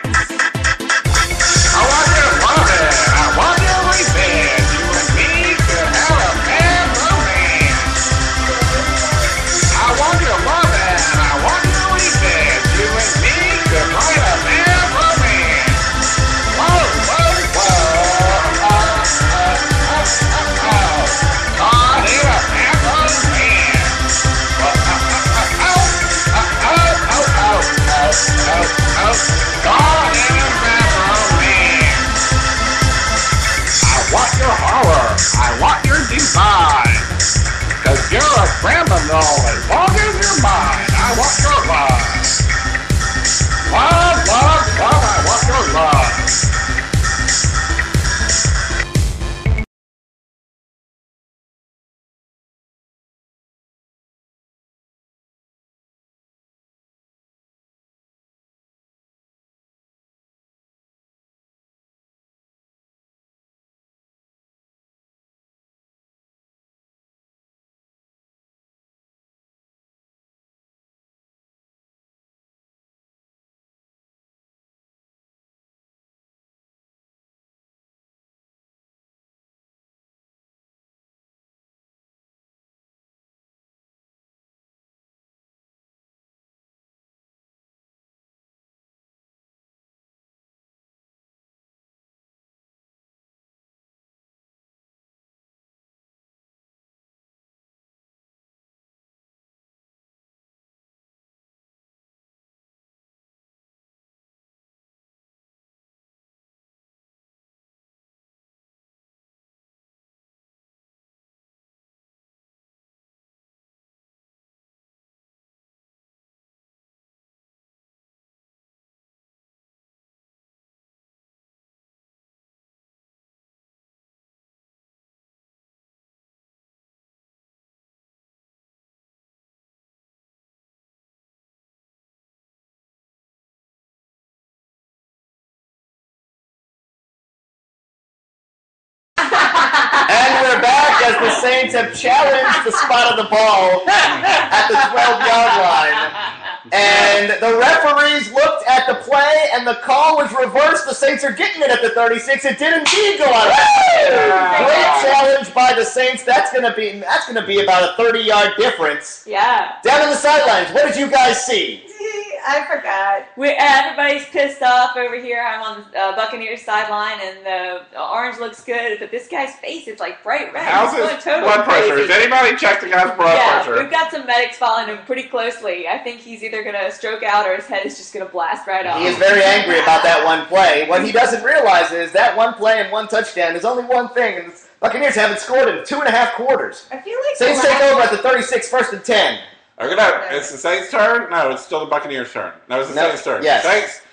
I want your loving. I want your revenge. You and me could have a bad romance. I want your loving. I want your revenge. You and me could write a bad romance. Whoa, whoa, whoa. Oh, oh, oh, oh. Caught in a bad romance. Oh, oh, oh, oh, oh, oh, oh, oh, oh, oh. Caught in a bad romance. I want your horror. I want your design. Cause you're a criminal as long as you're mine. I want your love. Love, love, love, I want your love. And we're back as the Saints have challenged the spot of the ball at the twelve-yard line. And the referees looked at the play, and the call was reversed. The Saints are getting it at the thirty-six. It did indeed go out of bounds. Great challenge by the Saints. That's gonna be that's gonna be about a thirty-yard difference. Yeah. Down in the sidelines, what did you guys see? I forgot. We everybody's pissed off over here. I'm on the uh, Buccaneers sideline, and the, the orange looks good, but this guy's face is like bright red. How's He's his going totally blood pressure? crazy. Has anybody checked the guy's blood Yeah, pressure? we've got some medics following him pretty closely. I think he's either going to stroke out or his head is just going to blast right off. He is very angry about that one play. What he doesn't realize is that one play and one touchdown is only one thing, and the Buccaneers haven't scored in two and a half quarters. I feel like Saints the take last- over at the thirty-six, first and ten. Okay, no, it's the Saints' turn? No, it's still the Buccaneers' turn. No, it's the No, Saints' turn. yes. Saints,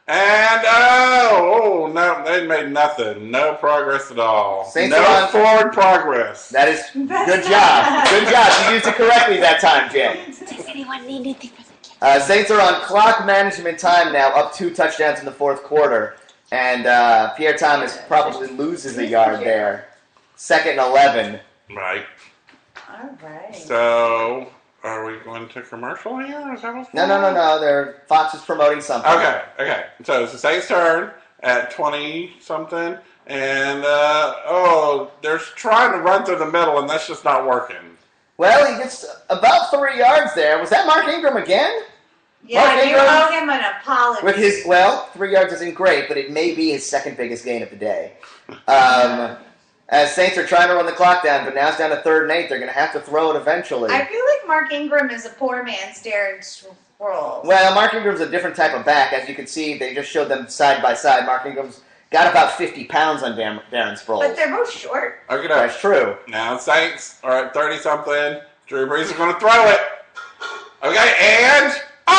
And, oh, oh, no, they made nothing. No progress at all. Saints no are on- forward progress. That is That's good not- job. Good job. You used it correctly that time, Jay. Does anyone need anything for the kids? Uh, Saints are on clock management time now, up two touchdowns in the fourth quarter. And uh, Pierre Thomas probably loses a yard there. Second and eleven. Right. All right. So, are we going to commercial here? Is that what's No, no, no, no. They're, Fox is promoting something. Okay, okay. So it's the Saints' turn at twenty-something. And, uh, oh, they're trying to run through the middle, and that's just not working. Well, he gets about three yards there. Was that Mark Ingram again? Yeah, Mark you Ingram owe him an apology. With his, well, three yards isn't great, but it may be his second biggest gain of the day. Um, as Saints are trying to run the clock down, but now it's down to third and eight. They're going to have to throw it eventually. I feel like Mark Ingram is a poor man's Darren Sproles. Well, Mark Ingram's a different type of back. As you can see, they just showed them side by side. Mark Ingram's got about fifty pounds on Darren, Darren Sproles. But they're both short. Okay, That's true. now Saints are at thirty-something. Drew Brees is going to throw it. Okay, and...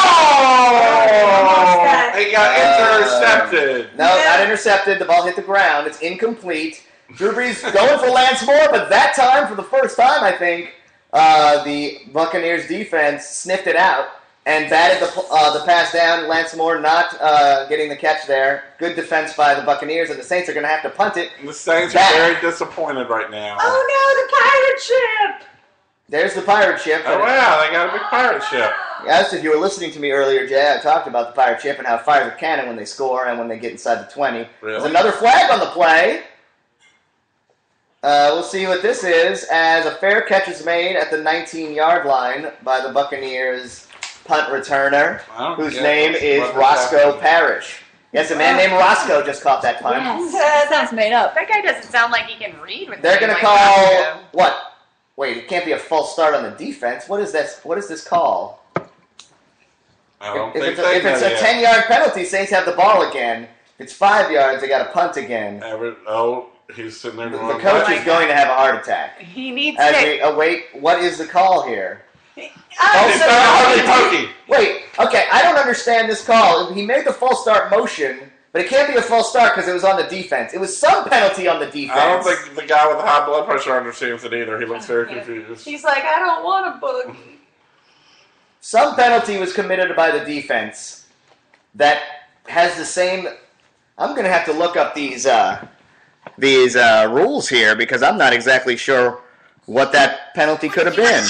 Oh! Almost He got intercepted. No, Yeah. not intercepted. The ball hit the ground. It's incomplete. Drew Brees going for Lance Moore, but that time, for the first time, I think, uh, the Buccaneers defense sniffed it out and batted the uh, the pass down. Lance Moore not uh, getting the catch there. Good defense by the Buccaneers, and the Saints are going to have to punt it. The Saints back. are very disappointed right now. Oh no, the pirate ship! There's the pirate ship. Oh, wow, they got a big pirate ship. Yes, if you were listening to me earlier, Jay, I talked about the pirate ship and how it fires a cannon when they score and when they get inside the twenty. Really? There's another flag on the play. Uh, we'll see what this is, as a fair catch is made at the nineteen-yard line by the Buccaneers punt returner, I don't whose get name what's- is what is Roscoe happening. Parrish. Yes, a man named Roscoe just caught that punt. Yes. That sounds made up. That guy doesn't sound like he can read with They're the going to name like call, Roscoe. what? Wait, it can't be a false start on the defense. What is this? What is this call? I don't If think it's a, they if it's know a yet. ten-yard penalty, Saints have the ball again. If it's five yards, they got to punt again. Ever, oh, he's sitting there The, going, the coach "What?" is going to have a heart attack. He needs As to. we await, what is the call here? Oh, False It's so not start. a hokey pokey. Wait, okay, I don't understand this call. He made the false start motion, but it can't be a false start because it was on the defense. It was some penalty on the defense. I don't think the guy with the high blood pressure understands it either. He looks very confused. He's like, I don't want a book. Some penalty was committed by the defense that has the same. I'm going to have to look up these uh, these uh, rules here because I'm not exactly sure what that penalty could have been.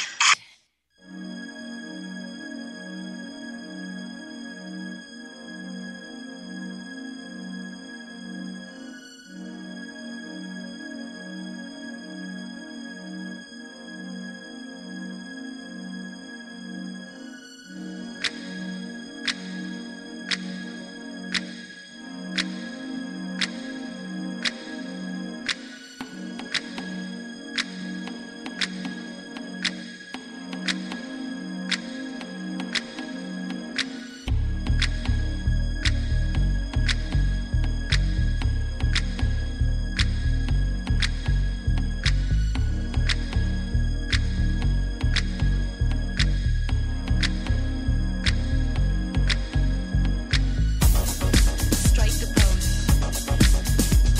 Strike the pose.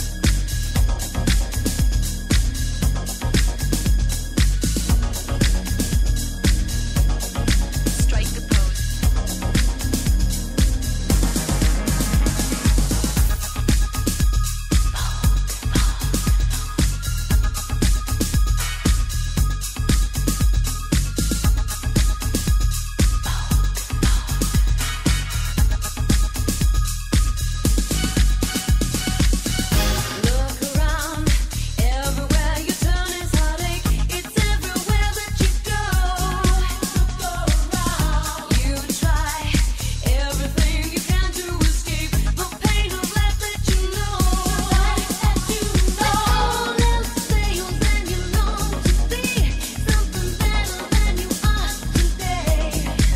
Strike the pose. Look around, everywhere you turn is heartache. It's everywhere that you go. You try everything you can to escape the pain of life that you know. But all else fails and you long to be something better than you are today.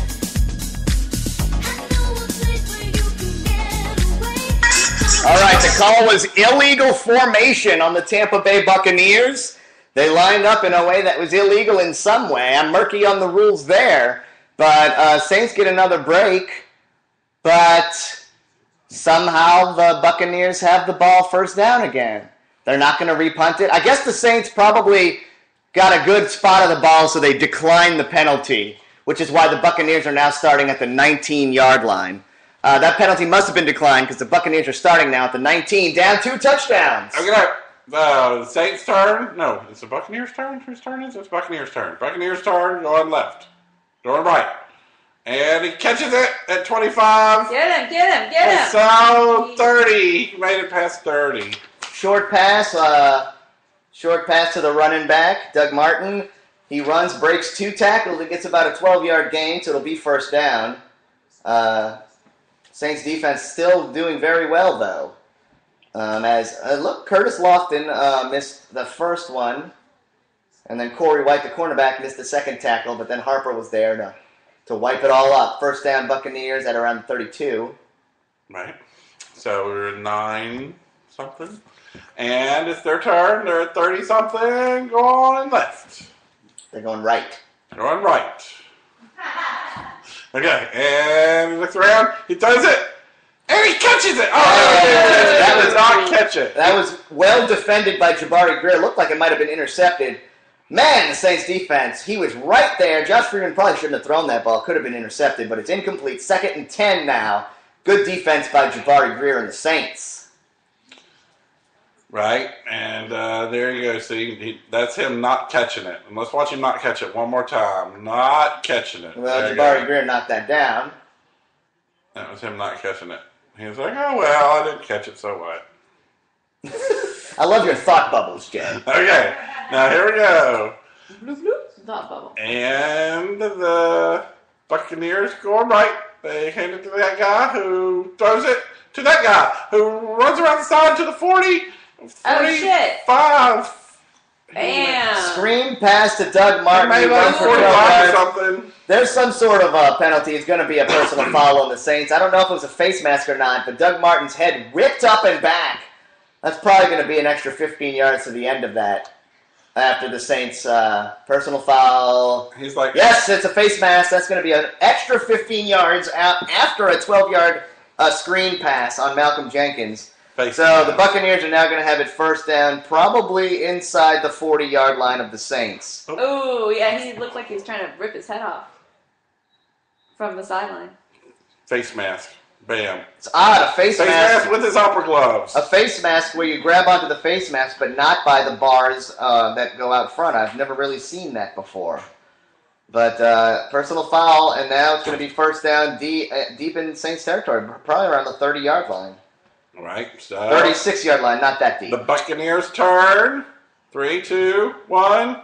I know a place where you can get away. All right, the call was illegal formation on the Tampa Bay Buccaneers. They lined up in a way that was illegal in some way. I'm murky on the rules there. But uh, Saints get another break. But Somehow the Buccaneers have the ball first down again. They're not going to repunt it. I guess the Saints probably got a good spot of the ball, so they declined the penalty, which is why the Buccaneers are now starting at the nineteen-yard line. Uh, that penalty must have been declined because the Buccaneers are starting now at the nineteen, down two touchdowns. I'm gonna uh, the Saints' turn. No, it's the Buccaneers' turn. Whose turn is it? It's Buccaneers' turn. Buccaneers' turn. Going left. Going right. And he catches it at twenty-five. Get him, get him, get him. So thirty. He made it past thirty. Short pass, uh, short pass to the running back, Doug Martin. He runs, breaks two tackles, and gets about a twelve-yard gain, so it'll be first down. Uh, Saints defense still doing very well, though. Um, as uh, look, Curtis Lofton uh, missed the first one, and then Corey White, the cornerback, missed the second tackle, but then Harper was there to, to wipe it all up. First down, Buccaneers at around thirty-two. Right. So we're nine something, and it's their turn. They're at thirty something, going left. They're going right. Going right. Okay, and he looks around, he throws it, and he catches it! Oh, Hey, that that did was- not catch it. That was well defended by Jabari Greer. Looked like it might have been intercepted. Man, the Saints defense, he was right there. Josh Freeman probably shouldn't have thrown that ball. Could have been intercepted, but it's incomplete. Second and ten now. Good defense by Jabari Greer and the Saints. Right, and uh, there you go. See, he, that's him not catching it. And let's watch him not catch it one more time. Not catching it. Well, There you Jabari go. Greer knocked that down. That was him not catching it. He was like, oh, well, I didn't catch it, so what? I love your thought bubbles, Jay. Okay, now here we go. Thought bubble. And the Buccaneers going right. They hand it to that guy who throws it to that guy who runs around the side to the forty. Oh, shit. forty-five. Bam. Screen pass to Doug He Martin. made He like runs for twelve forty-five or yards. something. There's some sort of uh, penalty. It's going to be a personal foul on the Saints. I don't know if it was a face mask or not, but Doug Martin's head ripped up and back. That's probably going to be an extra fifteen yards to the end of that after the Saints' uh, personal foul. He's like, Yes, it's a face mask. That's going to be an extra fifteen yards out after a twelve-yard uh, screen pass on Malcolm Jenkins. face So the Buccaneers are now going to have it first down, probably inside the forty-yard line of the Saints. Oh, yeah, he looked like he was trying to rip his head off from the sideline. face mask. Bam. It's odd, a face, Face mask. mask with his opera gloves. A face mask where you grab onto the face mask, but not by the bars uh, that go out front. I've never really seen that before. But uh, personal foul, and now it's going to be first down deep, uh, deep in Saints territory, probably around the thirty-yard line. All right. So thirty-six-yard line, not that deep. the Buccaneers turn. Three, two, one.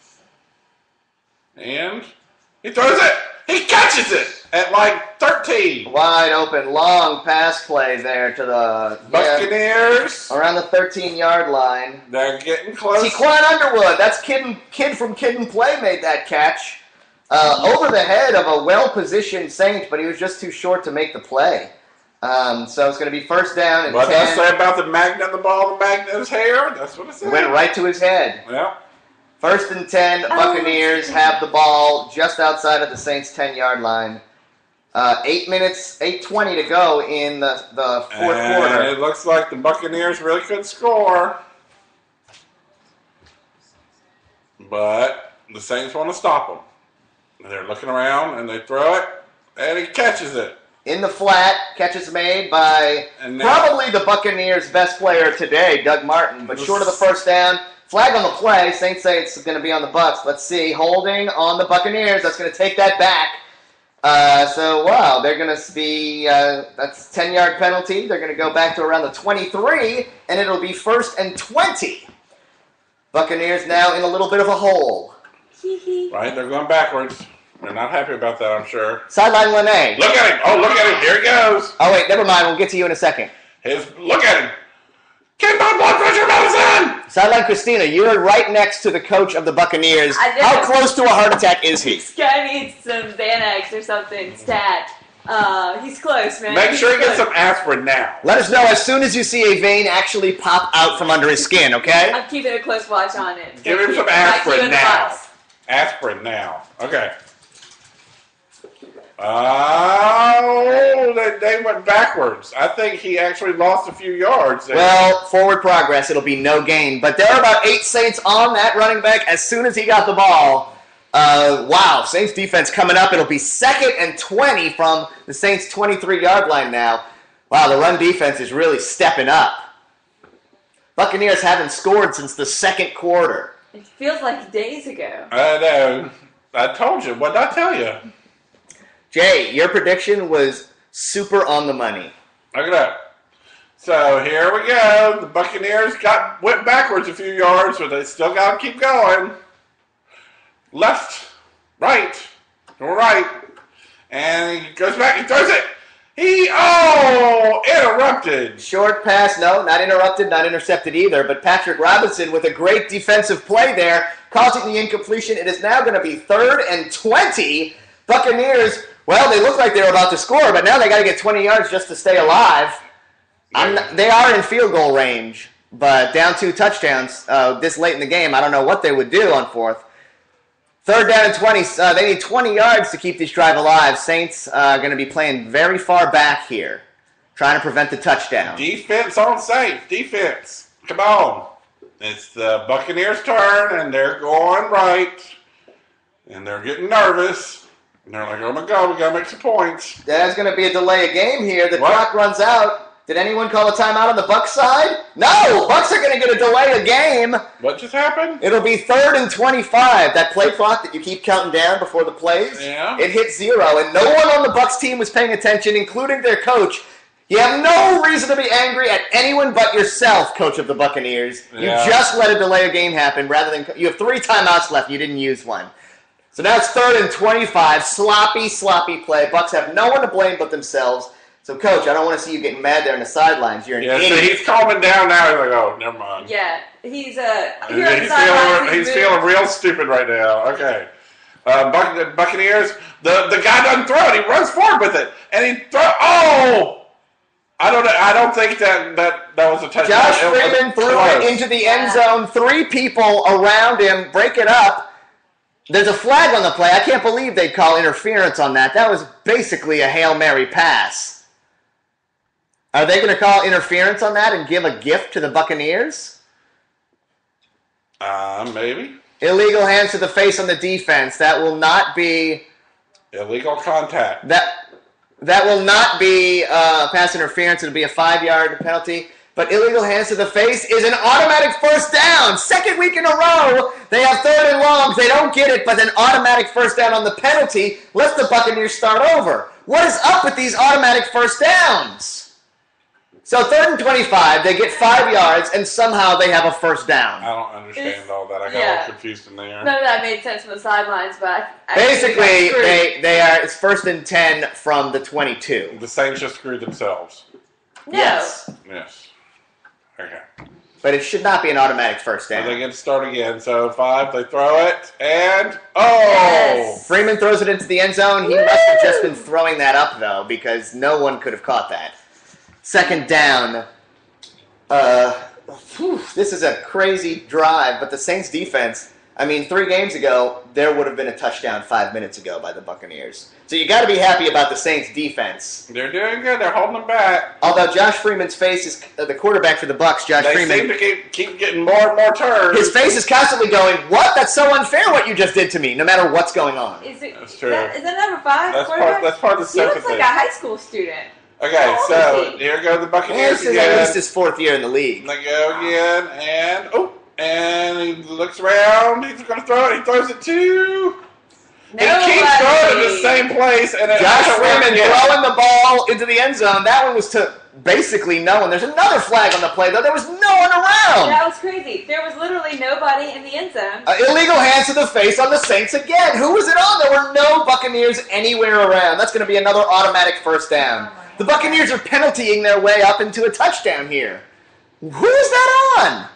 And he throws it. He catches it at like thirteen. Wide open, long pass play there to the yeah, Buccaneers. around the thirteen-yard line. They're getting close. Sequan Underwood, that's kid and, kid from Kid and Play made that catch uh, over the head of a well-positioned Saint, but he was just too short to make the play. Um, so it's going to be first down and What did I ten. say about the magnet on the ball, the magnet in his hair? That's what I said. Went right to his head. Yeah. First and ten, Buccaneers have the ball just outside of the Saints' ten-yard line. Uh, eight minutes, eight twenty to go in the, the fourth and quarter. it looks like the Buccaneers really could score. But the Saints want to stop them. They're looking around, and they throw it, and he catches it. In the flat, catch is made by And now- probably the Buccaneers' best player today, Doug Martin, but short of the first down. Flag on the play. Saints say it's going to be on the Bucs. Let's see. Holding on the Buccaneers. That's going to take that back. Uh, so, wow, they're going to be, uh, that's a ten-yard penalty. They're going to go back to around the twenty-three, and it'll be first and twenty. Buccaneers now in a little bit of a hole. Right? They're going backwards. They're not happy about that, I'm sure. Sideline Lene. Look at him. Oh, look at him. Here he goes. Oh, wait, never mind. We'll get to you in a second. His, look at him. Get my blood pressure medicine. Sideline Christina, you're right next to the coach of the Buccaneers. I know. How close to a heart attack is he? This guy needs some Xanax or something, stat. Uh, he's close, man. Make He's sure he gets close. some aspirin now. Let us know as soon as you see a vein actually pop out from under his skin, okay? I'm keeping a close watch on it. Give him some Back to you aspirin in the now. box. Aspirin now. Okay. Oh, they, they went backwards. I think he actually lost a few yards there. Well, forward progress. It'll be no gain. But there are about eight Saints on that running back as soon as he got the ball. Uh, wow, Saints defense coming up. It'll be second and twenty from the Saints' twenty-three-yard line now. Wow, the run defense is really stepping up. Buccaneers haven't scored since the second quarter. It feels like days ago. I know. I told you. What did I tell you? Jay, your prediction was super on the money. Look at that. So here we go. The Buccaneers got went backwards a few yards, but they still got to keep going. Left, right, right, and he goes back. He throws it. He oh interrupted. Short pass, no, not interrupted, not intercepted either. But Patrick Robinson with a great defensive play there, causing the incompletion. It is now going to be third and twenty. Buccaneers. Well, they look like they were about to score, but now they got to get twenty yards just to stay alive. I'm not, they are in field goal range, but down two touchdowns uh, this late in the game. I don't know what they would do on fourth. Third down and twenty. Uh, they need twenty yards to keep this drive alive. Saints are uh, going to be playing very far back here, trying to prevent the touchdown. Defense on safe. Defense. Come on. It's the Buccaneers' turn, and they're going right, and they're getting nervous. And they're like, oh my God, we got to make some points. There's going to be a delay of game here. The What? clock runs out. Did anyone call a timeout on the Bucs side? No! Bucs are going to get a delay of game. What just happened? It'll be third and twenty-five. That play clock that you keep counting down before the plays, Yeah. it hit zero. And no one on the Bucs team was paying attention, including their coach. You have no reason to be angry at anyone but yourself, coach of the Buccaneers. Yeah. You just let a delay of game happen rather than... You have three timeouts left. You didn't use one. So now it's third and twenty-five. Sloppy, sloppy play. Bucs have no one to blame but themselves. So, Coach, I don't want to see you getting mad there on the sidelines. You're an Yeah, so idiot. he's calming down now. He's like, oh, never mind. Yeah, he's uh, And here on the he's sidelines, feeling, he's moved. feeling real stupid right now. Okay. Uh, Buc- the Buccaneers, the, the guy doesn't throw it. He runs forward with it. And he throw. Oh! I don't I don't think that that, that was a touchdown. Josh It was Freeman threw close. it into the end zone. Three people around him break it up. There's a flag on the play. I can't believe they'd call interference on that. That was basically a Hail Mary pass. Are they going to call interference on that and give a gift to the Buccaneers? Uh, maybe. Illegal hands to the face on the defense. That will not be... Illegal contact. That that will not be uh, pass interference. It'll be a five-yard penalty. But illegal hands to the face is an automatic first down. Second week in a row, they have third and longs. They don't get it, but an automatic first down on the penalty lets the Buccaneers start over. What is up with these automatic first downs? So third and twenty-five, they get five yards, and somehow they have a first down. I don't understand It's- all that. I got yeah. a little confused in there. None of that made sense from the sidelines, but I, I Basically, think that's they, they are it's first and ten from the twenty-two. The Saints just screwed themselves. true. No. Yes. Yes. Okay. But it should not be an automatic first So they down. get to start again. So five, they throw it, and oh! Yes. Freeman throws it into the end zone. He must have just been throwing that up, though, because no one could have caught that. Second down. Uh, whew, this is a crazy drive, but the Saints defense, I mean, three games ago, there would have been a touchdown five minutes ago by the Buccaneers. So you got to be happy about the Saints defense. They're doing good. They're holding them back. Although Josh Freeman's face is uh, the quarterback for the Bucs, Josh They Freeman. seem to keep, keep getting more and more turns. His face is constantly going, "What? That's so unfair what you just did to me," no matter what's going on. Is it? That's true. That, is that number five? That's part, quarterback? that's part of the He looks sympathy. like a high school student. Okay, How old so is he? here go the Buccaneers This is at least again. his fourth year in the league. They go again, and oh, and he looks around. He's going to throw it. He throws it too. He keeps throwing it in the same place, and it Josh doesn't work Freeman again. throwing the ball into the end zone. That one was to basically no one. There's another flag on the play, though. There was no one around. That was crazy. There was literally nobody in the end zone. Uh, illegal hands to the face on the Saints again. Who was it on? There were no Buccaneers anywhere around. That's going to be another automatic first down. The Buccaneers are penaltying their way up into a touchdown here. Who is that on?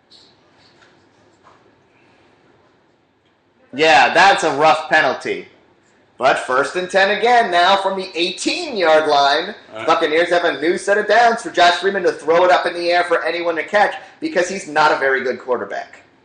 Yeah, that's a rough penalty. But first and ten again now from the eighteen-yard line. All right. Buccaneers have a new set of downs for Josh Freeman to throw it up in the air for anyone to catch because he's not a very good quarterback.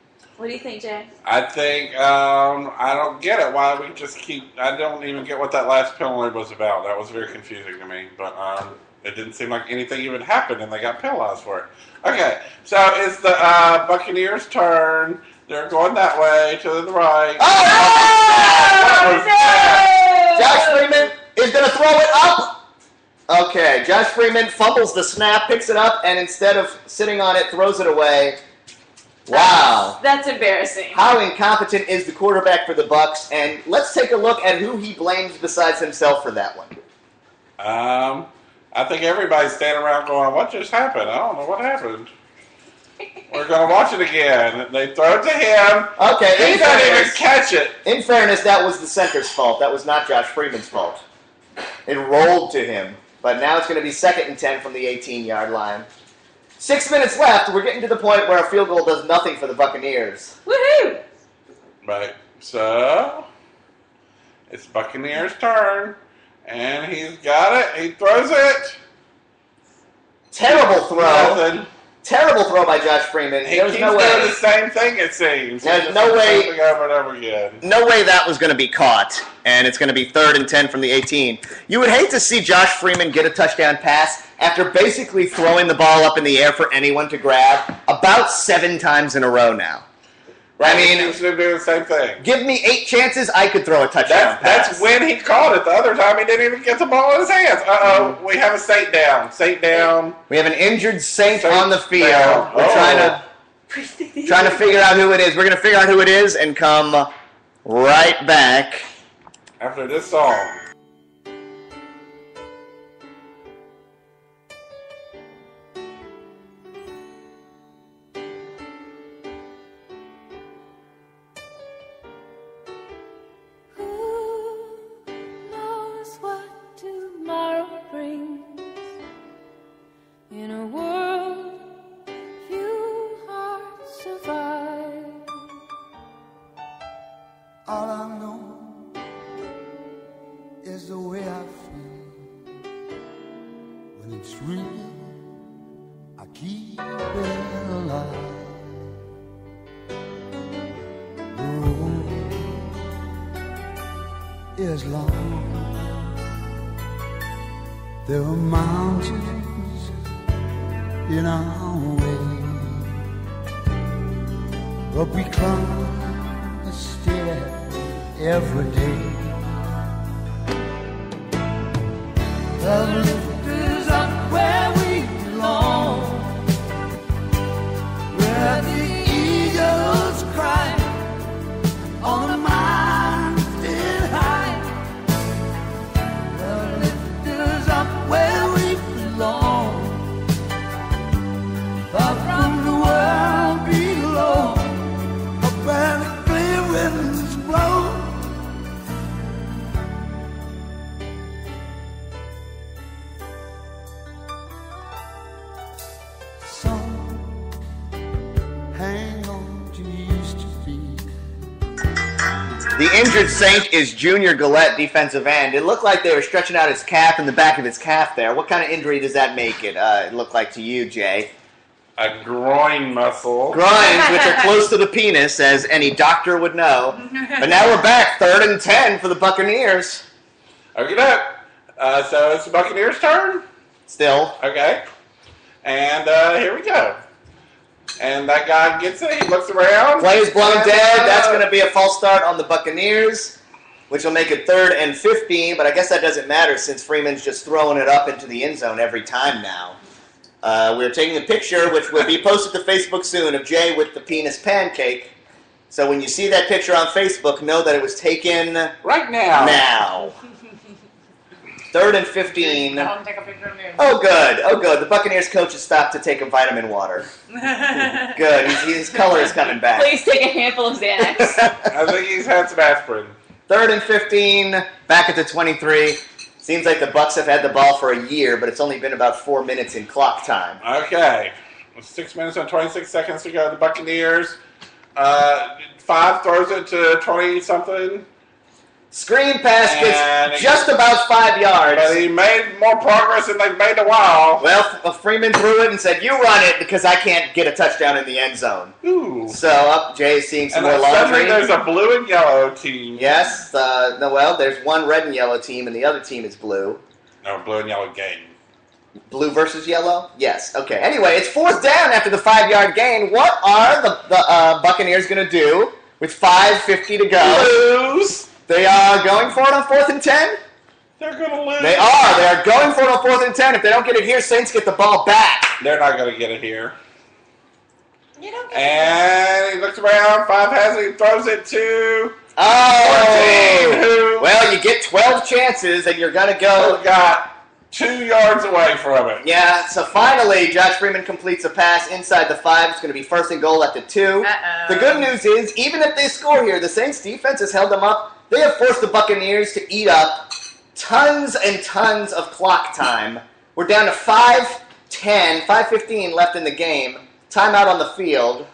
What do you think, Jay? I think um, I don't get it. Why we just keep? I don't even get what that last penalty was about. That was very confusing to me. But um, it didn't seem like anything even happened, and they got penalized for it. Okay, so it's the uh, Buccaneers' turn. They're going that way to the right. Oh! What was that? Josh Freeman is going to throw it up. Okay, Josh Freeman fumbles the snap, picks it up, and instead of sitting on it, throws it away. Wow. That's, that's embarrassing. How incompetent is the quarterback for the Bucs? And let's take a look at who he blames besides himself for that one. Um, I think everybody's standing around going, "What just happened? I don't know what happened." We're going to watch it again. They throw it to him. Okay, He in doesn't even fairness, catch it. in fairness, that was the center's fault. That was not Josh Freeman's fault. It rolled to him. But now it's going to be second and ten from the eighteen-yard line. Six minutes left. We're getting to the point where a field goal does nothing for the Buccaneers. Woohoo! Right. So, it's Buccaneers' turn. And he's got it. He throws it. Terrible throw. Nothing. Terrible throw by Josh Freeman. He There's keeps no doing way. the same thing, it seems. There's He just no does the way- same thing over and over again. No way that was going to be caught, and it's going to be third and ten from the eighteen. You would hate to see Josh Freeman get a touchdown pass after basically throwing the ball up in the air for anyone to grab about seven times in a row now. I He mean, keeps doing the same thing. give me eight chances, I could throw a touchdown That's, pass. that's when he caught it. The other time, he didn't even get the ball in his hands. Uh-oh, we have a Saint down. Saint down. We have an injured Saint, Saint on the field. down. We're Oh. trying to trying to figure out who it is. We're going to figure out who it is and come right back. After this song. Who knows what tomorrow brings? In a world few hearts survive. All I know is the way I feel. When it's real, I keep it alive. The road is long. There are mountains in our way, but we climb a stair every day. The lift is up where we belong, where the eagles cry on the mountain high. The lift is up where we belong, far from the world below, up where the clear winds blow. Some hang on to used to be. The injured Saint is Junior Gillette, defensive end. It looked like they were stretching out his calf in the back of his calf there. What kind of injury does that make it, uh, it look like to you, Jay? A groin muscle. Groins, which are close to the penis, as any doctor would know. But now we're back, third and ten for the Buccaneers. Okay, look. Uh, so it's the Buccaneers' turn. Still. Okay. And uh, here we go. And that guy gets it. He looks around. Play is blown And, dead. uh, That's going to be a false start on the Buccaneers, which will make it third and fifteen, but I guess that doesn't matter since Freeman's just throwing it up into the end zone every time now. Uh, we're taking a picture, which will be posted to Facebook soon, of Jay with the penis pancake. So when you see that picture on Facebook, know that it was taken right now. now. Third and fifteen. Don't take a picture of me. Oh, good. Oh, good. The Buccaneers coach has stopped to take a vitamin water. Good. He's, his color is coming back. Please take a handful of Xanax. I think he's had some aspirin. Third and fifteen, back at the twenty-three. Seems like the Bucs have had the ball for a year, but it's only been about four minutes in clock time. Okay. Six minutes and twenty-six seconds to go. The Buccaneers. Uh, five throws it to twenty-something. Screen pass And gets he- just about five yards. But he made more progress than they've made in a while. Well, F- Freeman threw it and said, "You run it because I can't get a touchdown in the end zone." Ooh. So up, Jay is seeing some And more then suddenly laundry. there's a blue and yellow team. Yes, uh, no, well, there's one red and yellow team, and the other team is blue. No, blue and yellow game. Blue versus yellow? Yes. Okay. Anyway, it's fourth down after the five-yard gain. What are the, the uh, Buccaneers going to do with five fifty to go? Lose. They are going for it on fourth and ten? They're going to lose. They are. They are going for it on fourth and ten. If they don't get it here, Saints get the ball back. They're not going to get it here. You don't get And he looks around. Five has it. He throws it to Oh! fourteen. Who Well, you get twelve chances, and you're going to go. got two yards away from it. Yeah, so finally, Josh Freeman completes a pass inside the five. It's going to be first and goal at the two. Uh-oh. The good news is, even if they score here, the Saints defense has held them up. They have forced the Buccaneers to eat up tons and tons of clock time. We're down to five ten, five fifteen left in the game. Timeout on the field.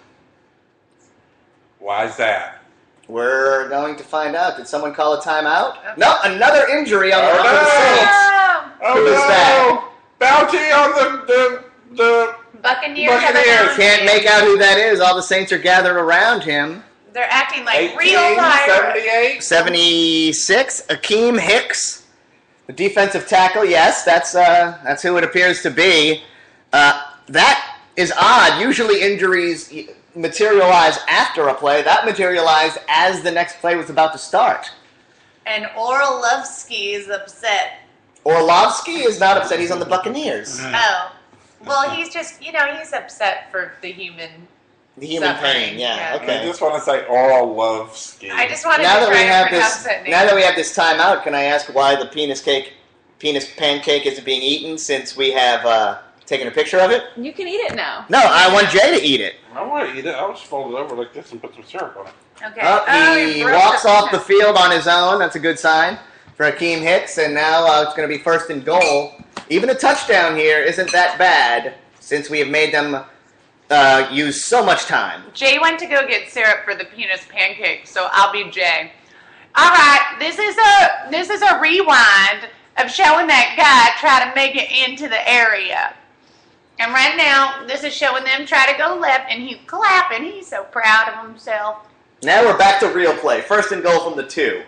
Why is that? We're going to find out. Did someone call a timeout? Okay. No, another injury on the, Oh, on the no. Saints. Oh, Oh, Who is no. that? Bounty on the, the, the Buccaneers have a Buccaneers bounty. Can't make out who that is. All the Saints are gathered around him. They're acting like eighteen real pirates. seventy-eight. seventy-six, Akeem Hicks, the defensive tackle. Yes, that's uh, that's who it appears to be. Uh, that is odd. Usually injuries materialize after a play. That materialized as the next play was about to start. And Orlovsky is upset. Orlovsky is not upset. He's on the Buccaneers. Oh. Well, he's just, you know, he's upset for the human. The human Suffering, pain. Yeah. yeah. I Okay. just want to say Orlovsky. I just wanted Now to that we try have and pronounce this, that name. now that we have this timeout, can I ask why the penis cake, penis pancake isn't being eaten since we have uh, taken a picture of it? You can eat it now. No, I want Jay to eat it. I want to eat it. I'll just fold it over like this and put some syrup on it. Okay. Up, Oh, he broke walks the off the peanut. field on his own. That's a good sign for Akeem Hicks. And now uh, it's going to be first and goal. Even a touchdown here isn't that bad since we have made them uh, use so much time. Jay went to go get syrup for the penis pancake, so I'll be Jay. All right, this is a this is a rewind of showing that guy try to make it into the area. And right now, this is showing them try to go left, and he's clapping. He's so proud of himself. Now we're back to real play. First and goal from the two.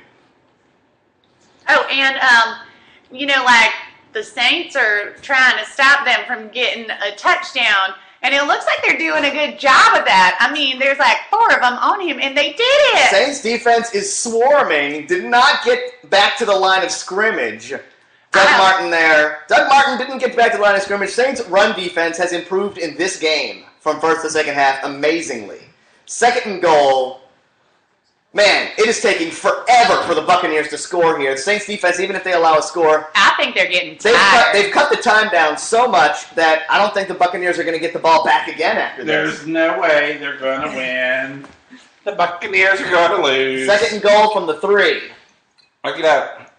Oh, and um, you know, like the Saints are trying to stop them from getting a touchdown. And it looks like they're doing a good job of that. I mean, there's like four of them on him, and they did it. Saints defense is swarming. Did not get back to the line of scrimmage. Doug Ow. Martin there. Doug Martin didn't get back to the line of scrimmage. Saints' run defense has improved in this game from first to second half amazingly. Second and goal. Man, it is taking forever for the Buccaneers to score here. The Saints defense, even if they allow a score, I think they're getting they've cut, tired. they've cut the time down so much that I don't think the Buccaneers are going to get the ball back again after this. There's no way they're going to win. The Buccaneers are going to lose. Second and goal from the three. Look at that.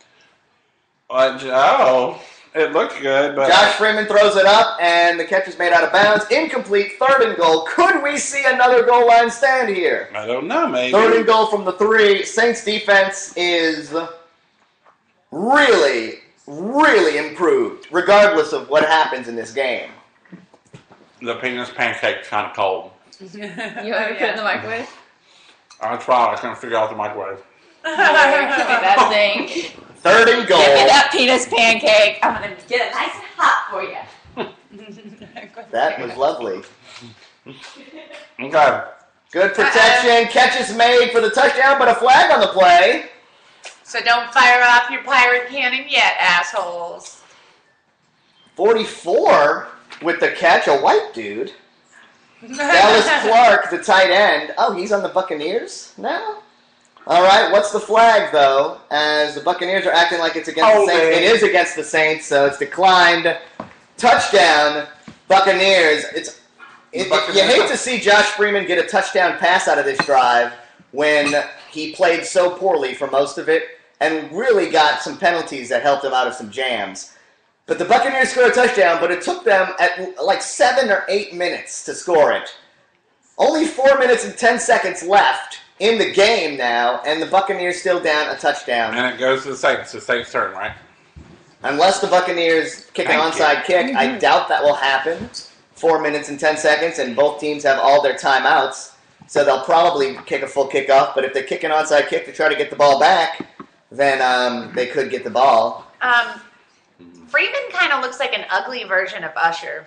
Oh, it looked good, but Josh Freeman throws it up, and the catch is made out of bounds. Incomplete, third and goal. Could we see another goal line stand here? I don't know, maybe. Third and goal from the three. Saints defense is really, really improved, regardless of what happens in this game. The penis pancake's kind of cold. You want me to put it in the microwave? I tried. I couldn't figure out the microwave. Give me that thing. Third and goal. Give me that penis pancake. I'm going to get it nice and hot for you. That was lovely. Okay. Good protection. Catch is made for the touchdown, but a flag on the play. So don't fire off your pirate cannon yet, assholes. forty-four with the catch, a white dude. Dallas Clark, the tight end. Oh, he's on the Buccaneers now? All right, what's the flag, though? As the Buccaneers are acting like it's against Oh, the Saints. man. It is against the Saints, so it's declined. Touchdown, Buccaneers. It's it, it- you hate to see Josh Freeman get a touchdown pass out of this drive when he played so poorly for most of it and really got some penalties that helped him out of some jams. But the Buccaneers scored a touchdown, but it took them at like seven or eight minutes to score it. Only four minutes and ten seconds left in the game now, and the Buccaneers still down a touchdown. And it goes to the Saints. The Saints' turn, right? Unless the Buccaneers kick an Thank you. onside kick, I doubt that will happen. Four minutes and ten seconds, and both teams have all their timeouts, so they'll probably kick a full kickoff. But if they kick an onside kick to try to get the ball back, then um, they could get the ball. Um, Freeman kind of looks like an ugly version of Usher.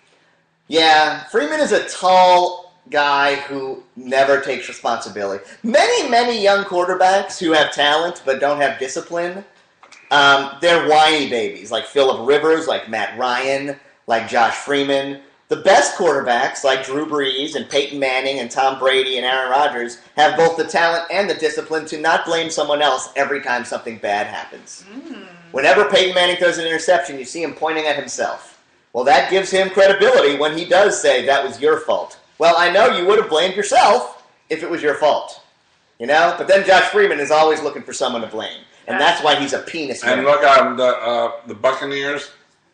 Yeah, Freeman is a tall guy who never takes responsibility. Many, many young quarterbacks who have talent but don't have discipline, um, they're whiny babies, like Phillip Rivers, like Matt Ryan, like Josh Freeman. The best quarterbacks, like Drew Brees and Peyton Manning and Tom Brady and Aaron Rodgers, have both the talent and the discipline to not blame someone else every time something bad happens. Mm. Whenever Peyton Manning throws an interception, you see him pointing at himself. Well, that gives him credibility when he does say, that was your fault. Well, I know you would have blamed yourself if it was your fault. You know? But then Josh Freeman is always looking for someone to blame. And that's why he's a penis And winner. look, um, the uh, the Buccaneers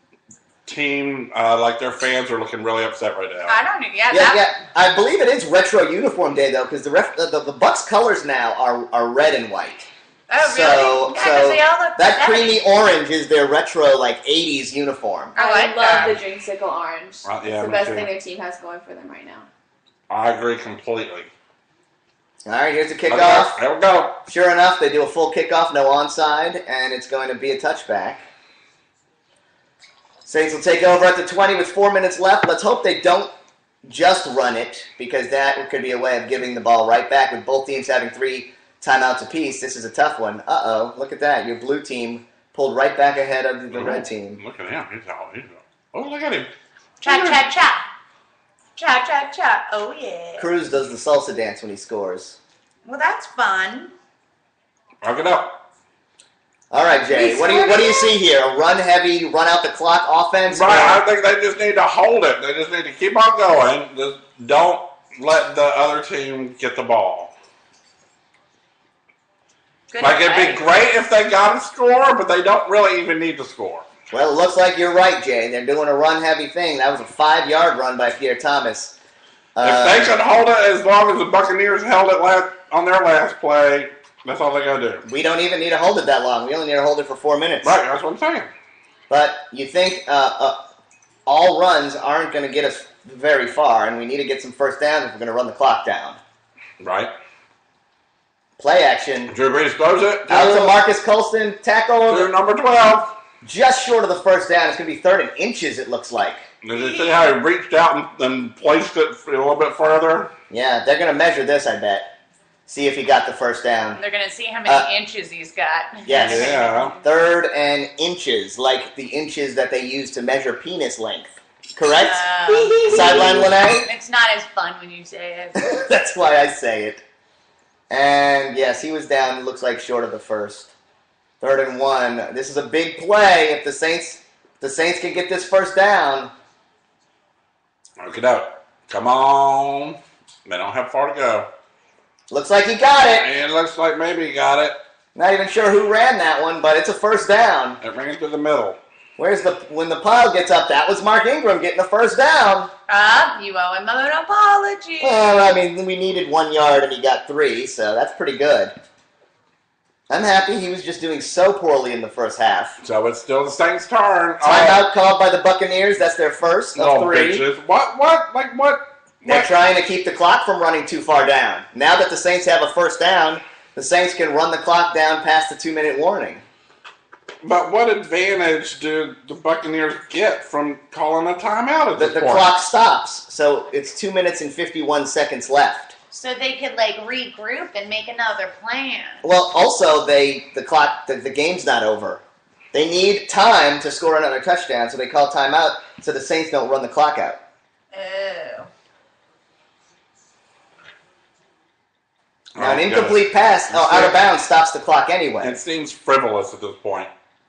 team, uh, like their fans, are looking really upset right now. I don't know. Yeah, Yeah, that, yeah. I believe it is retro uniform day, though, because the, ref, the, the, the Bucks colors now are, are red and white. Oh, So, really? Yeah, 'cause so they all look that seventies. creamy orange is their retro, like, eighties uniform. I I like love that. the dreamsicle orange. Uh, yeah, it's the me best too. thing their team has going for them right now. I agree completely. All right, here's the Okay, kickoff. Here we go. Sure enough, they do a full kickoff, no onside, and it's going to be a touchback. Saints will take over at the twenty with four minutes left. Let's hope they don't just run it, because that could be a way of giving the ball right back with both teams having three timeouts apiece. This is a tough one. Uh-oh, look at that. Your blue team pulled right back ahead of the red team. Look at him. He's all, he's all, oh, look at him. Cha cha cha. Cha cha cha. Oh, yeah. Cruz does the salsa dance when he scores. Well, that's fun. Look it up. All right, Jay, We what do you scored what do you again? see here? A run-heavy, run-out-the-clock offense? Right, Or- I think they just need to hold it. They just need to keep on going. Just don't let the other team get the ball. Good Like, it'd be advice. great if they got a score, but they don't really even need to score. Well, it looks like you're right, Jay. They're doing a run-heavy thing. That was a five-yard run by Pierre Thomas. Uh, If they could hold it as long as the Buccaneers held it last, on their last play, that's all they got to do. we don't even need to hold it that long. We only need to hold it for four minutes. Right, that's what I'm saying. But you think uh, uh, all runs aren't going to get us very far, and we need to get some first downs if we're going to run the clock down. Right. Play action. Drew Brees throws it Out to to, Marcus Colston. Tackle to number twelve. just short of the first down. It's going to be third and inches, it looks like. Did you see how he reached out and, and placed it a little bit further? Yeah, they're going to measure this, I bet. See if he got the first down. They're going to see how many Uh, inches he's got. Yes. Yeah. Third and inches, like the inches that they use to measure penis length. Correct? Um, Sideline one A? it's not as fun when you say it. That's why I say it. And yes, he was down, looks like short of the first. Third and one. This is a big play. If the Saints if the Saints can get this first down. Work it out. Come on. They don't have far to go. Looks like he got it. And it looks like maybe he got it. Not even sure who ran that one, but it's a first down. It ran to the middle. Where's the when the pile gets up? That was Mark Ingram getting the first down. Uh, you owe him an apology. Well, I mean, we needed one yard and he got three, so that's pretty good. I'm happy. He was just doing so poorly in the first half. So it's still the Saints' turn. Timeout called by the Buccaneers. That's their first of Oh, three. bitches. What? What? Like what? They're what? trying to keep the clock from running too far down. Now that the Saints have a first down, the Saints can run the clock down past the two-minute warning. But what advantage do the Buccaneers get from calling a timeout at The, this the point? clock stops, so it's two minutes and fifty-one seconds left. So they could like regroup and make another plan. Well, also they the clock the, the game's not over. They need time to score another touchdown, so they call timeout so the Saints don't run the clock out. Oh. Now, an Oh, incomplete pass, oh, out of bounds, stops the clock anyway. It seems frivolous at this point.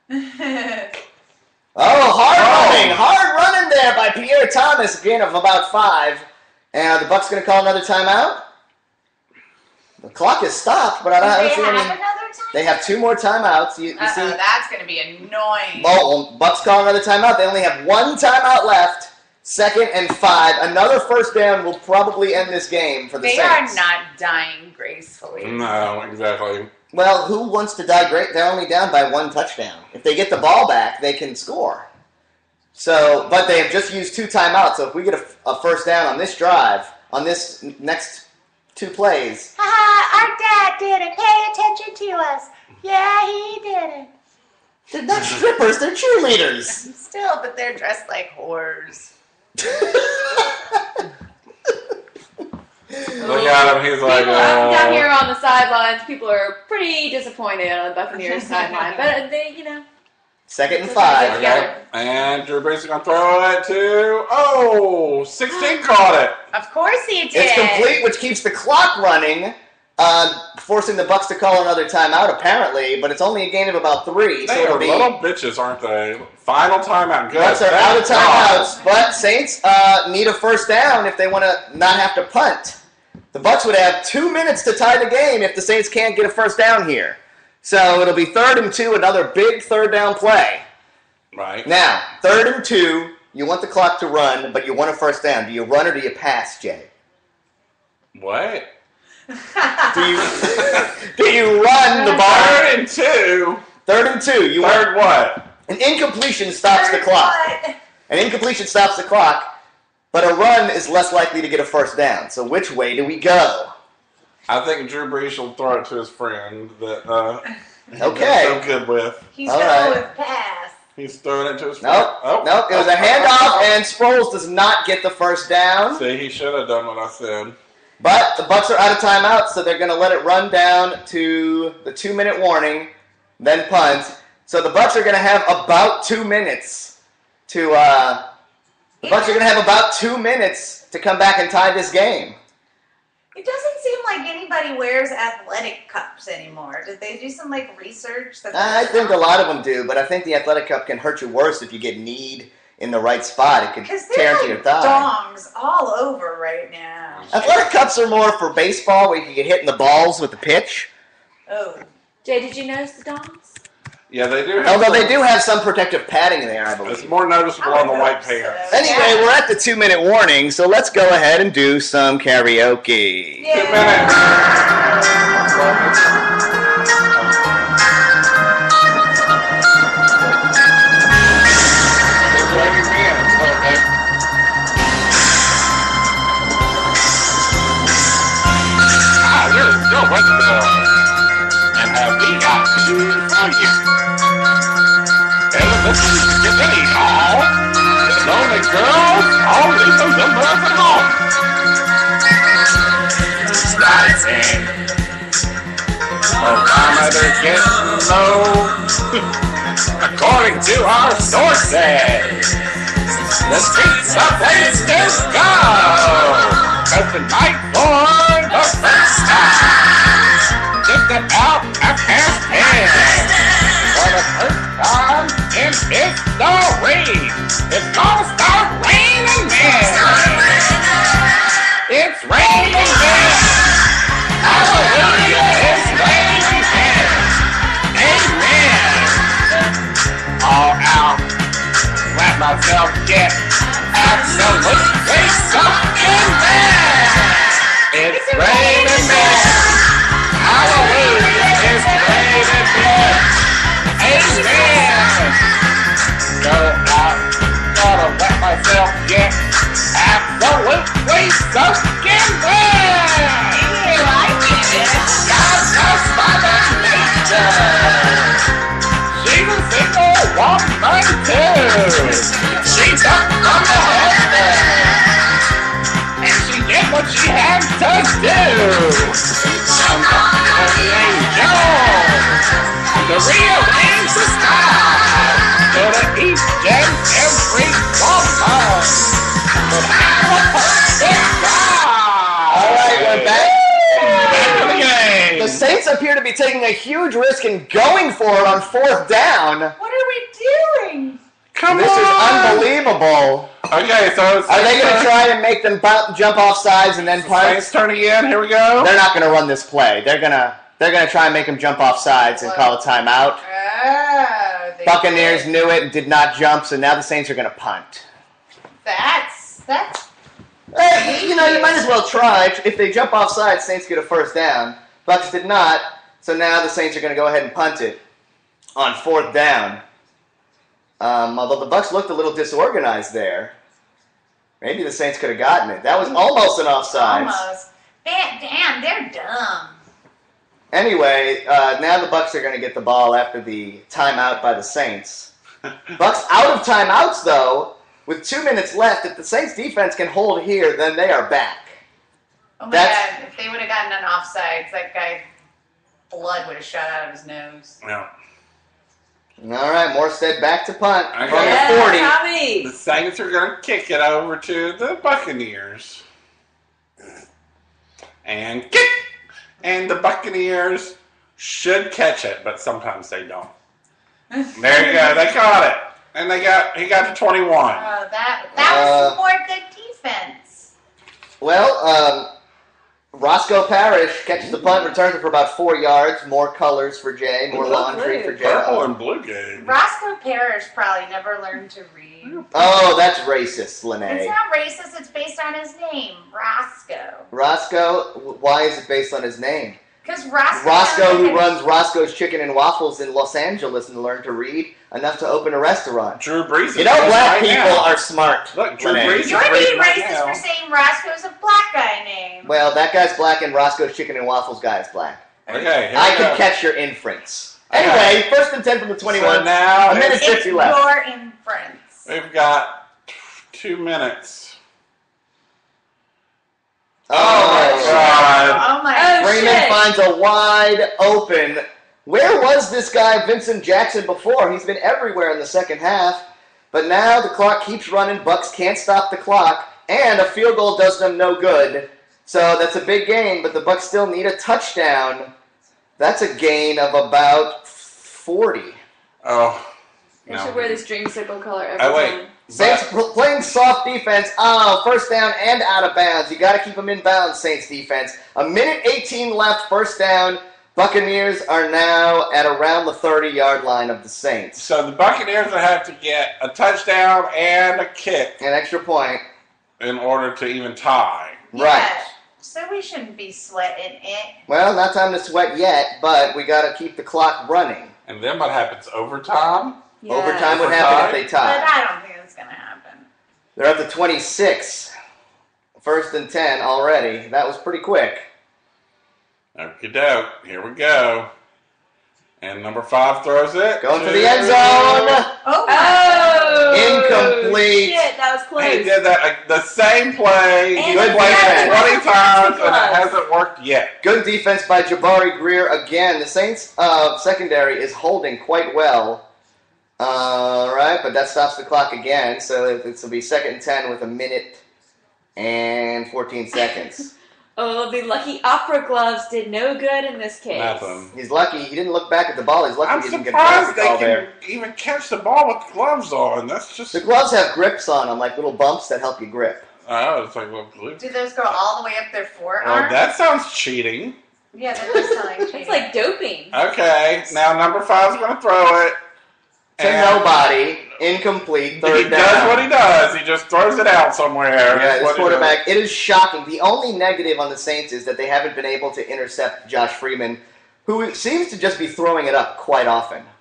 Oh, hard Oh. running, hard running there by Pierre Thomas, again of about five. And are the Bucks going to call another timeout? The clock is stopped, but I don't, I Do don't they see have any. another time? They have two more timeouts. You, you Uh-oh, see, that's going to be annoying. well, well, Bucks call another timeout. They only have one timeout left, Second and five. Another first down will probably end this game for the They Saints. are not dying gracefully. No, exactly. Well, who wants to die great? They're only down by one touchdown. If they get the ball back, they can score. So, but they have just used two timeouts. So if we get a, a first down on this drive, on this next two plays, Haha, our dad didn't pay attention to us. Yeah, he didn't. they're not strippers, they're cheerleaders. Still, but they're dressed like whores. Look at him. He's like, People up down uh, here on the sidelines, people are pretty disappointed on the Buccaneers sideline, but they, you know. Second and Let's five. get together. and Drew Brees is going to throw it to, oh, sixteen caught it. Of course he did. It's complete, which keeps the clock running, uh, forcing the Bucs to call another timeout, apparently, but it's only a gain of about three. They so are it'll be, little bitches, aren't they? Final timeout. Good. Bucs are Thank out of God. timeouts, but Saints uh, need a first down if they want to not have to punt. The Bucs would have two minutes to tie the game if the Saints can't get a first down here. So it'll be third and two, another big third down play. Right. Now, third and two, you want the clock to run, but you want a first down. Do you run or do you pass, Jay? What? Do you do you run the ball? Third and two. Third and two. You Third want, what? an incompletion stops the clock. What? An incompletion stops the clock, but a run is less likely to get a first down. So which way do we go? I think Drew Brees will throw it to his friend that uh, Okay. he's so good with. He's All going right. with pass. He's throwing it to his friend. Nope. Oh. Nope. It was a handoff, and Sproles does not get the first down. See, he should have done what I said. But the Bucs are out of timeout, so they're going to let it run down to the two-minute warning, then punt. So the Bucs are going to have about two minutes to. Uh, the Bucs are going to have about two minutes to come back and tie this game. It doesn't seem like anybody wears athletic cups anymore. Did they do some like research? That I think a lot of them do, but I think the athletic cup can hurt you worse if you get kneed in the right spot. It could Because tear they're into your like thigh. dongs all over right now. Athletic cups are more for baseball, where you can get hit in the balls with the pitch. Oh. Jay, did you notice the dongs? Yeah, they do. Have Although some- they do have some protective padding in there, I It's believe. more noticeable I on the would white hope so. pants. Anyway, Yeah. we're at the two-minute warning, so let's go ahead and do some karaoke. Yeah. Two minutes. It's raining men. Okay. Ah, you're still waiting for us. And have we got news for you? Ever listen to any call? Lonely girls, all leave them numbers at home. Rising. Thermometer getting low. According to our sources, the streets are place to go. Cause tonight for the first time, just about a campaign. For the first time in history, it's gonna start raining men. It's raining men. Hallelujah, it's raining men. Amen. All out. Let myself get absolutely sucking mad. It's raining men. Hallelujah, it's raining men. Amen. Go out. Gotta let myself get absolutely sucking mad. You like it? God's just Mother Nature. She's a single woman too. She's up from the heaven, and she did what she had to do. From the angel to rearrange the sky, so that each and every woman would have a perfect God. All right, we're back. Back to the game. The Saints appear to be taking a huge risk in going for it on fourth down. What are we doing? Come This on. is unbelievable. Okay, so it's Are they going to try and make them bu- jump off sides and then punt? Saints turn again. Here we go. They're not going to run this play. They're going to they're going to try and make them jump off sides and call a timeout. Oh, they Buccaneers did. knew it and did not jump, so now the Saints are going to punt. That's That's Hey, you know, you might as well try. If they jump offside, Saints get a first down. Bucks did not, so now the Saints are going to go ahead and punt it on fourth down. Um, although the Bucks looked a little disorganized there. Maybe the Saints could have gotten it. That was almost an offside. almost. Damn, damn, they're dumb. Anyway, uh, now the Bucks are going to get the ball after the timeout by the Saints. Bucks out of timeouts, though, with two minutes left. If the Saints defense can hold here, then they are back. Oh my That's- god, if they would have gotten an offsides, that guy, blood would have shot out of his nose. Yeah. All right, Morstead back to punt Okay. from Yeah, the forty. Tommy. The Saints are going to kick it over to the Buccaneers. And kick! And the Buccaneers should catch it, but sometimes they don't. There you go. They caught it. And they got he got to twenty-one. Oh, that that was Uh, some more good defense. Well, um, Roscoe Parrish catches the punt, returns it for about four yards. More colors for Jay, more Oh, laundry for blue. Jay. Purple and blue game. Roscoe Parrish probably never learned to read. Oh, that's racist, It's Lene. not racist, it's based on his name, Roscoe. Roscoe, w- why is it based on his name? Because Roscoe. Roscoe, sounds who like a- runs Roscoe's Chicken and Waffles in Los Angeles and learned to read enough to open a restaurant. Drew Brees is You know, racist black right people now. are smart. Look, Drew Lene. Brees is You're being right racist now. for saying Roscoe's a black guy name. Well, that guy's black and Roscoe's Chicken and Waffles guy is black. Okay, here I we can go. catch your inference. Okay. Anyway, first and ten from the twenty-one. So now a minute it's- fifty It's left. your inference. we've got two minutes. Oh, my God. Oh my Oh, god. Freeman shit. finds a wide open. Where was this guy, Vincent Jackson, before? He's been everywhere in the second half. But now the clock keeps running. Bucks can't stop the clock. And a field goal does them no good. So that's a big gain, but the Bucks still need a touchdown. That's a gain of about forty. Oh. They No. should wear this dreamsicle color every Oh, wait. time. Saints But- pl- playing soft defense. Oh, first down and out of bounds. You got to keep them in bounds, Saints defense. A minute eighteen left, first down. Buccaneers are now at around the thirty-yard line of the Saints. So the Buccaneers will have to get a touchdown and a kick An extra point. in order to even tie. Right. Yeah, so we shouldn't be sweating it. Well, not time to sweat yet, but we got to keep the clock running. And then what happens? Overtime? Yeah. Overtime would For happen tie? if they But tie. I don't think it's going to happen. They're at the twenty-six. First and ten already. That was pretty quick. Okie doke. Here we go. And number five throws it. Going to the end zone. Oh my Oh! Incomplete. Shit, that was close. He did that uh, the same play. And He's good played defense. it twenty times and it Close. hasn't worked yet. Good defense by Jabari Greer again. The Saints' uh, secondary is holding quite well. All right, but that stops the clock again, so this will be second and ten with a minute and fourteen seconds. Oh, the lucky opera gloves did no good in this case. Nothing. He's lucky. He didn't look back at the ball. He's lucky I'm he didn't get surprised a they call can there. even catch the ball with gloves on. That's just The gloves have grips on them, like little bumps that help you grip. oh, it's like well, glue. Do those go all the way up their Oh, forearm? that sounds cheating. Yeah, that does sound like cheating. It's like doping. Okay, now number five's going to throw it. To And nobody. Incomplete. Third He down. does what he does. He just throws it out somewhere. Yeah, That's this what he quarterback, it is shocking. The only negative on the Saints is that they haven't been able to intercept Josh Freeman, who seems to just be throwing it up quite often. does.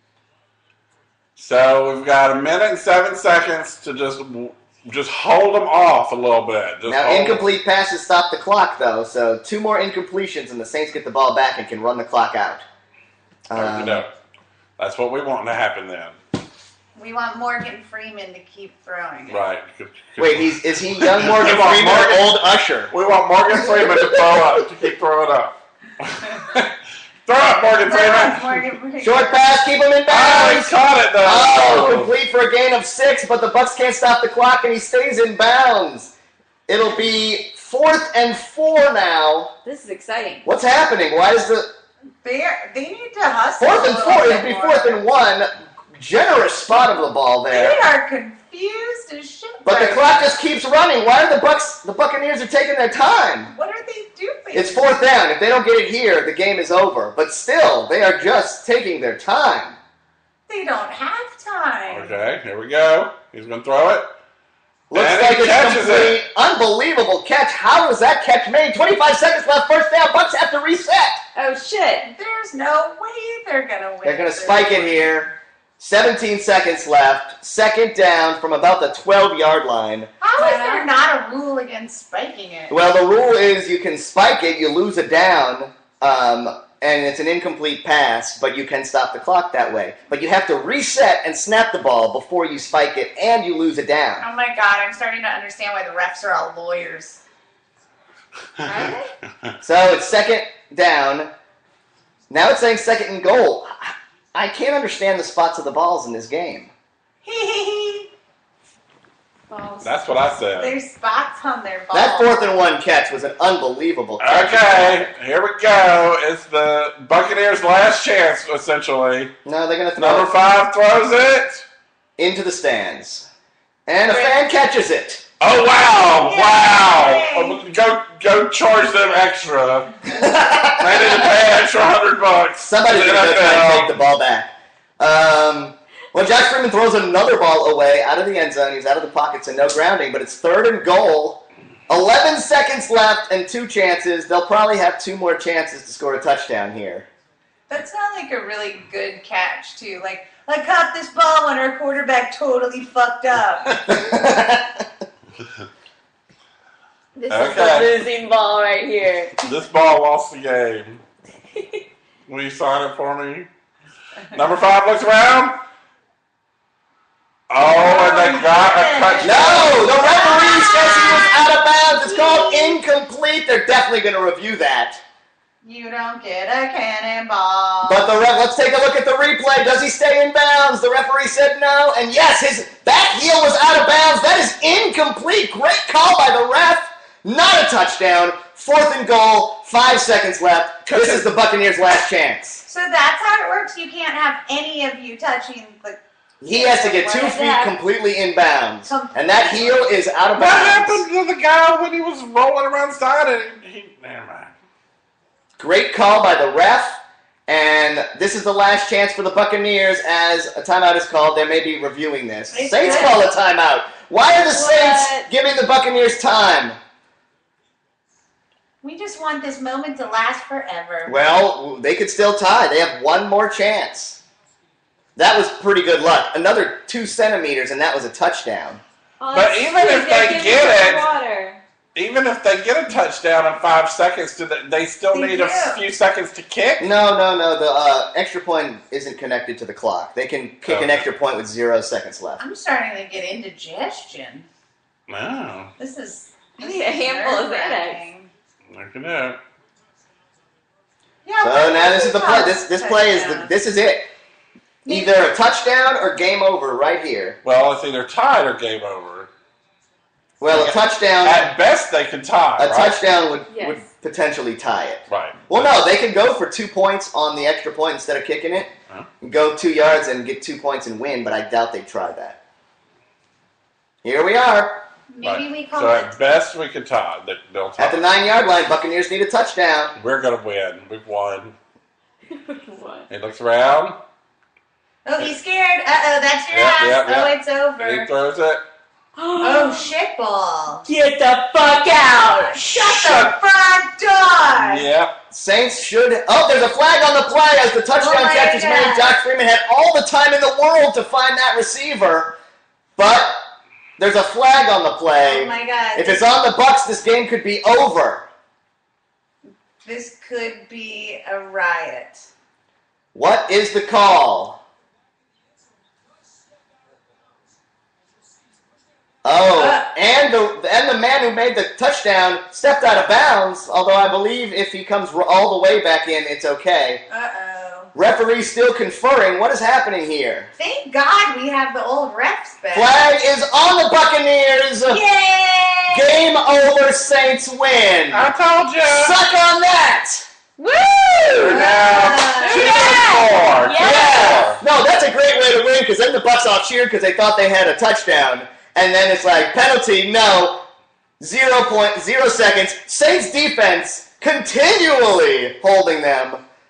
So we've got a minute and seven seconds to just just hold them off a little bit. Just Now, hold incomplete passes stop the clock, though, so two more incompletions, and the Saints get the ball back and can run the clock out. them. Um, Okey-doke. That's what we want to happen then. We want Morgan Freeman to keep throwing it. Right. wait, he's is he young Morgan Come on, Freeman Morgan. or old Usher? We want Morgan Freeman to throw up, to keep throwing up. Throw up, Morgan Freeman. Morgan Freeman. Short pass, keep him in Oh, he bounds. caught it though. Oh, complete for a gain of six, but the Bucks can't stop the clock, and he stays in bounds. It'll be fourth and four now. This is exciting. What's happening? Why is the They're, they need to hustle. fourth a and little four? bit It'll be more. fourth and one. Generous spot of the ball They there. are confused as shit. But the right clock now. just keeps running. Why are the Bucks, the Buccaneers are taking their time? What are they doing? It's fourth down. If they don't get it here, the game is over. But still, they are just taking their time. They don't have time. Okay, here we go. He's going to throw it. Looks And like he it's catches complete. it. Unbelievable catch. How was that catch made? twenty-five seconds left. First down. Bucks have to reset. Oh shit! There's no way they're gonna win. They're going to this. spike it here. seventeen seconds left. Second down from about the twelve-yard line. How is there not a rule against spiking it? Well, the rule is you can spike it, you lose a down, um, and it's an incomplete pass, but you can stop the clock that way. But you have to reset and snap the ball before you spike it, and you lose a down. Oh my god, I'm starting to understand why the refs are all lawyers. Are they? So it's second down. Now it's saying second and goal. I can't understand the spots of the balls in this game. Balls. That's what I said. There's spots on their balls. That fourth and one catch was an unbelievable catch. Okay, here we go. It's the Buccaneers' last chance, essentially. No, they're going to throw Number it five throws it. into the stands. And a fan catches it. Oh, wow. Yay. Wow. Go go charge them extra. They need to pay an extra hundred bucks. Somebody's to going to the try N F L. and take the ball back. Um, well, Josh Freeman throws another ball away out of the end zone. He's out of the pocket, so no grounding, but it's third and goal. eleven seconds left and two chances. They'll probably have two more chances to score a touchdown here. That's not like a really good catch, too. Like, I caught this ball when our quarterback totally fucked up. This Okay. is the losing ball right here. This ball lost the game. Will you sign it for me? Number five looks around. Oh, and they got a touchdown. No, the referee says he was out of bounds. It's called incomplete. They're definitely going to review that. You don't get a cannonball. But the ref, let's take a look at the replay. Does he stay in bounds? The referee said no. And yes, his back heel was out of bounds. That is incomplete. Great call by the ref. Not a touchdown. Fourth and goal. Five seconds left. This is the Buccaneers' last chance. So that's how it works. You can't have any of you touching the... He has to get two feet completely in bounds. And that heel is out of What bounds. happened to the guy when he was rolling around the side and he... Never mind. Great call by the ref. And this is the last chance for the Buccaneers as a timeout is called. They may be reviewing this. It's Saints good. call a timeout. Why are the Saints What? giving the Buccaneers time? We just want this moment to last forever. Well, they could still tie. They have one more chance. That was pretty good luck. Another two centimeters, and that was a touchdown. Oh, But that's even sweet. if They're they giving get us it- water. Even if they get a touchdown in five seconds, do they, they still They need a do. few seconds to kick? No, no, no. The uh, extra point isn't connected to the clock. They can kick an Okay. extra point with zero seconds left. I'm starting to get indigestion. No. This is... I This need a is handful of nerve-wracking. Look at that. Yeah, So but now this is the play. touchdown. This this play is the, this is it. Either a touchdown or game over right here. Well, it's either tied or game over. Well, a touchdown. At best, they can tie, A right? touchdown would, Yes. would potentially tie it. Right. Well, no, they can go for two points on the extra point instead of kicking it. Huh? Go two yards and get two points and win, but I doubt they'd try that. Here we are. Maybe Right. we call So it... at best, we can tie. They, they'll tie. At the nine-yard line, Buccaneers need a touchdown. We're going to win. We've won. What? He looks around. Oh, he's scared. Uh-oh, that's your Yep, ass. yep, Oh, yep. it's over. He throws it. Oh, shit ball. Get the fuck out! Shut the front door. Yep. Saints should... Oh, there's a flag on the play as the touchdown Oh my catch is God. made. Josh Freeman had all the time in the world to find that receiver, but there's a flag on the play. Oh my god. If it's on the Bucks, this game could be over. This could be a riot. What is the call? Oh, Uh. and the and the man who made the touchdown stepped out of bounds, although I believe if he comes r- all the way back in, it's okay. Uh-oh. Referee still conferring. What is happening here? Thank God we have the old refs back. Flag is on the Buccaneers. Yay! Game over, Saints win. I told you. Suck on that. Woo! We're now Uh, two yeah. to four. Yeah. Two to No, that's a great way to win because then the Bucks all cheered because they thought they had a touchdown. And then it's like, penalty, no, zero point zero seconds. Saints defense continually holding them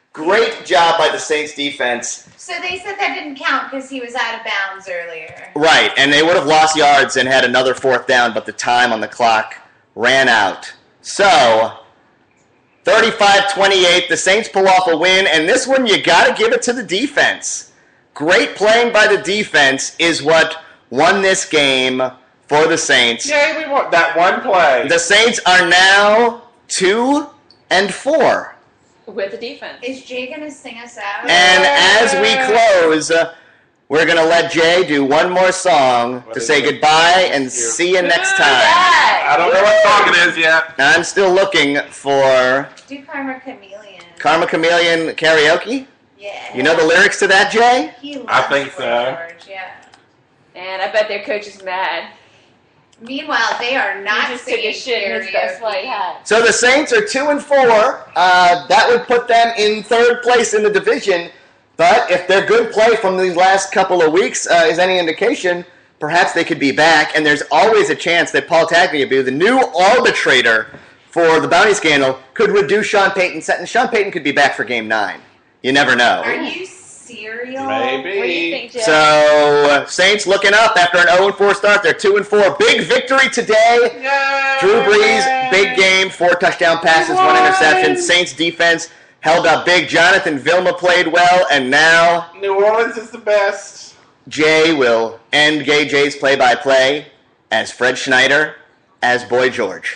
Great job by the Saints defense. So they said that didn't count because he was out of bounds earlier. Right, and they would have lost yards and had another fourth down, but the time on the clock ran out. So, thirty-five twenty-eight, the Saints pull off a win, and this one you got to give it to the defense. Great playing by the defense is what won this game for the Saints. Yay, we want that one play. The Saints are now two and four. With the defense. Is Jay going to sing us out? And as we close, uh, we're going to let Jay do one more song What to is say it? goodbye and see you next time. I don't know what song it is yet. I'm still looking for Do Karma Chameleon. Karma Chameleon karaoke. Yeah. You know the lyrics to that, Jay? He loves I think Boy so. George, yeah. And I bet their coach is mad. Meanwhile, they are not He just took singing a shit in his best white karaoke. hat. So the Saints are two and four. Uh, that would put them in third place in the division. But if their good play from these last couple of weeks uh, is any indication, perhaps they could be back. And there's always a chance that Paul Tagliabue, the new arbitrator for the bounty scandal, could reduce Sean Payton's sentence. Sean Payton could be back for game nine. You never know. Are you cereal? Maybe. What do you think, Jay? So, uh, Saints looking up after an oh and four start. They're two and four. Big victory today. Yay! Drew Brees, big game. Four touchdown passes, one interception. Saints defense held up big. Jonathan Vilma played well. And now New Orleans is the best. Jay will end Gay Jay's play-by-play as Fred Schneider, as Boy George.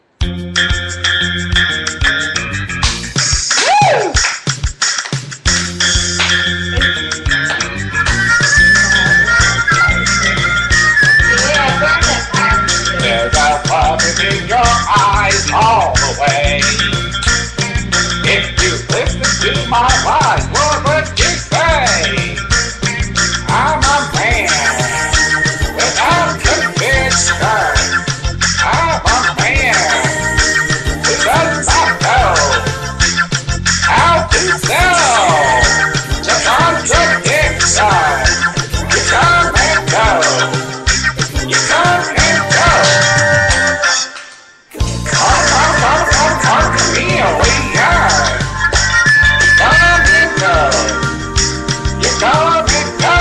There's a fire in your eyes all the way. If you listen to my lies, what would you say? I'm a man without conviction. I'm a man who does not know how to sell the contradiction. You come and go. You come and go. Come, come, come, come, come to me, we are. Come and go. You come and go.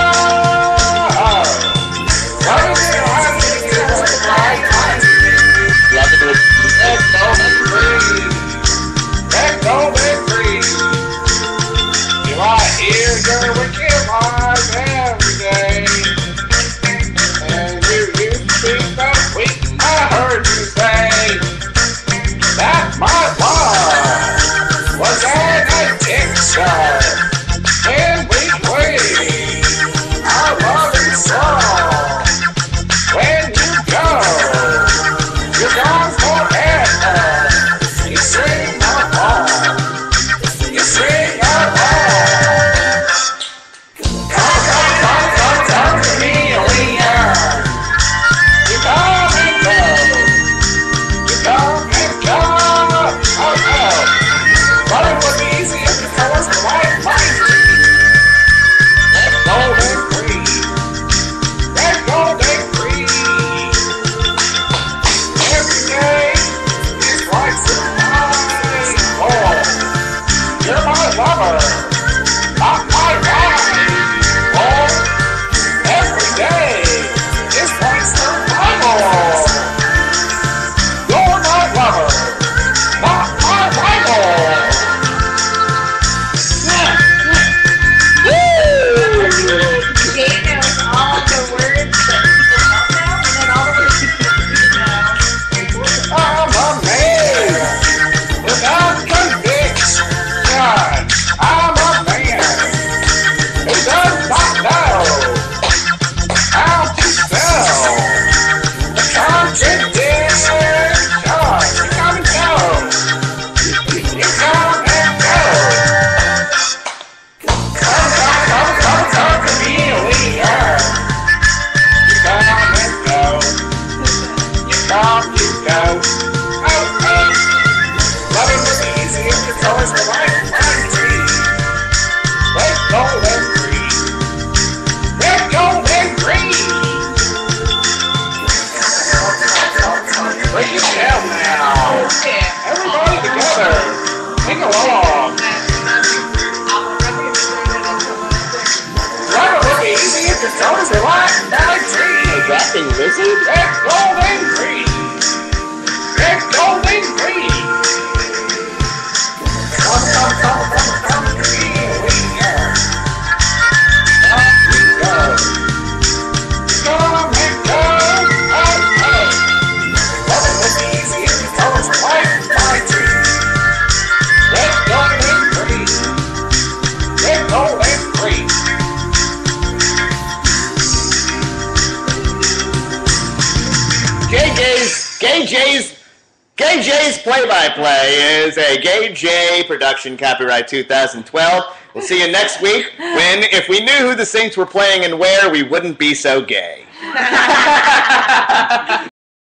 What is it like to get what's right? Let's go and breathe. Let's go and breathe. Do I hear your wicked lies every day? And you used to be so sweet, I heard you say that my love was an addiction. In between our loving song, when you go, you're gone forever. You sing along, you sing along. Come, come, come, come, come to me, we are. You come and go. You come and go. Oh no. But it would be easy if you tell us the right life. Let's go and breathe. Let's go and breathe. Every day is like surprise. Oh, you're my lover, not my wife. Oh, every day is like survival. You're my lover, not my rival. Jay knows all the words that people don't know, and then all the words people do know. I'm a man without conviction. I'm a see red, gold, and green. Red, gold, and green. Come, come, come, come, come, here we go. Up we go. Come and go, oh, oh. Well, it was easy if you tell us life my tree. Red, gold, and green. Red, gold, and green. Gay J's, Gay J's, Gay J's play-by-play is a Gay J production, copyright two thousand twelve. We'll see you next week when, if we knew who the Saints were playing and where, we wouldn't be so gay.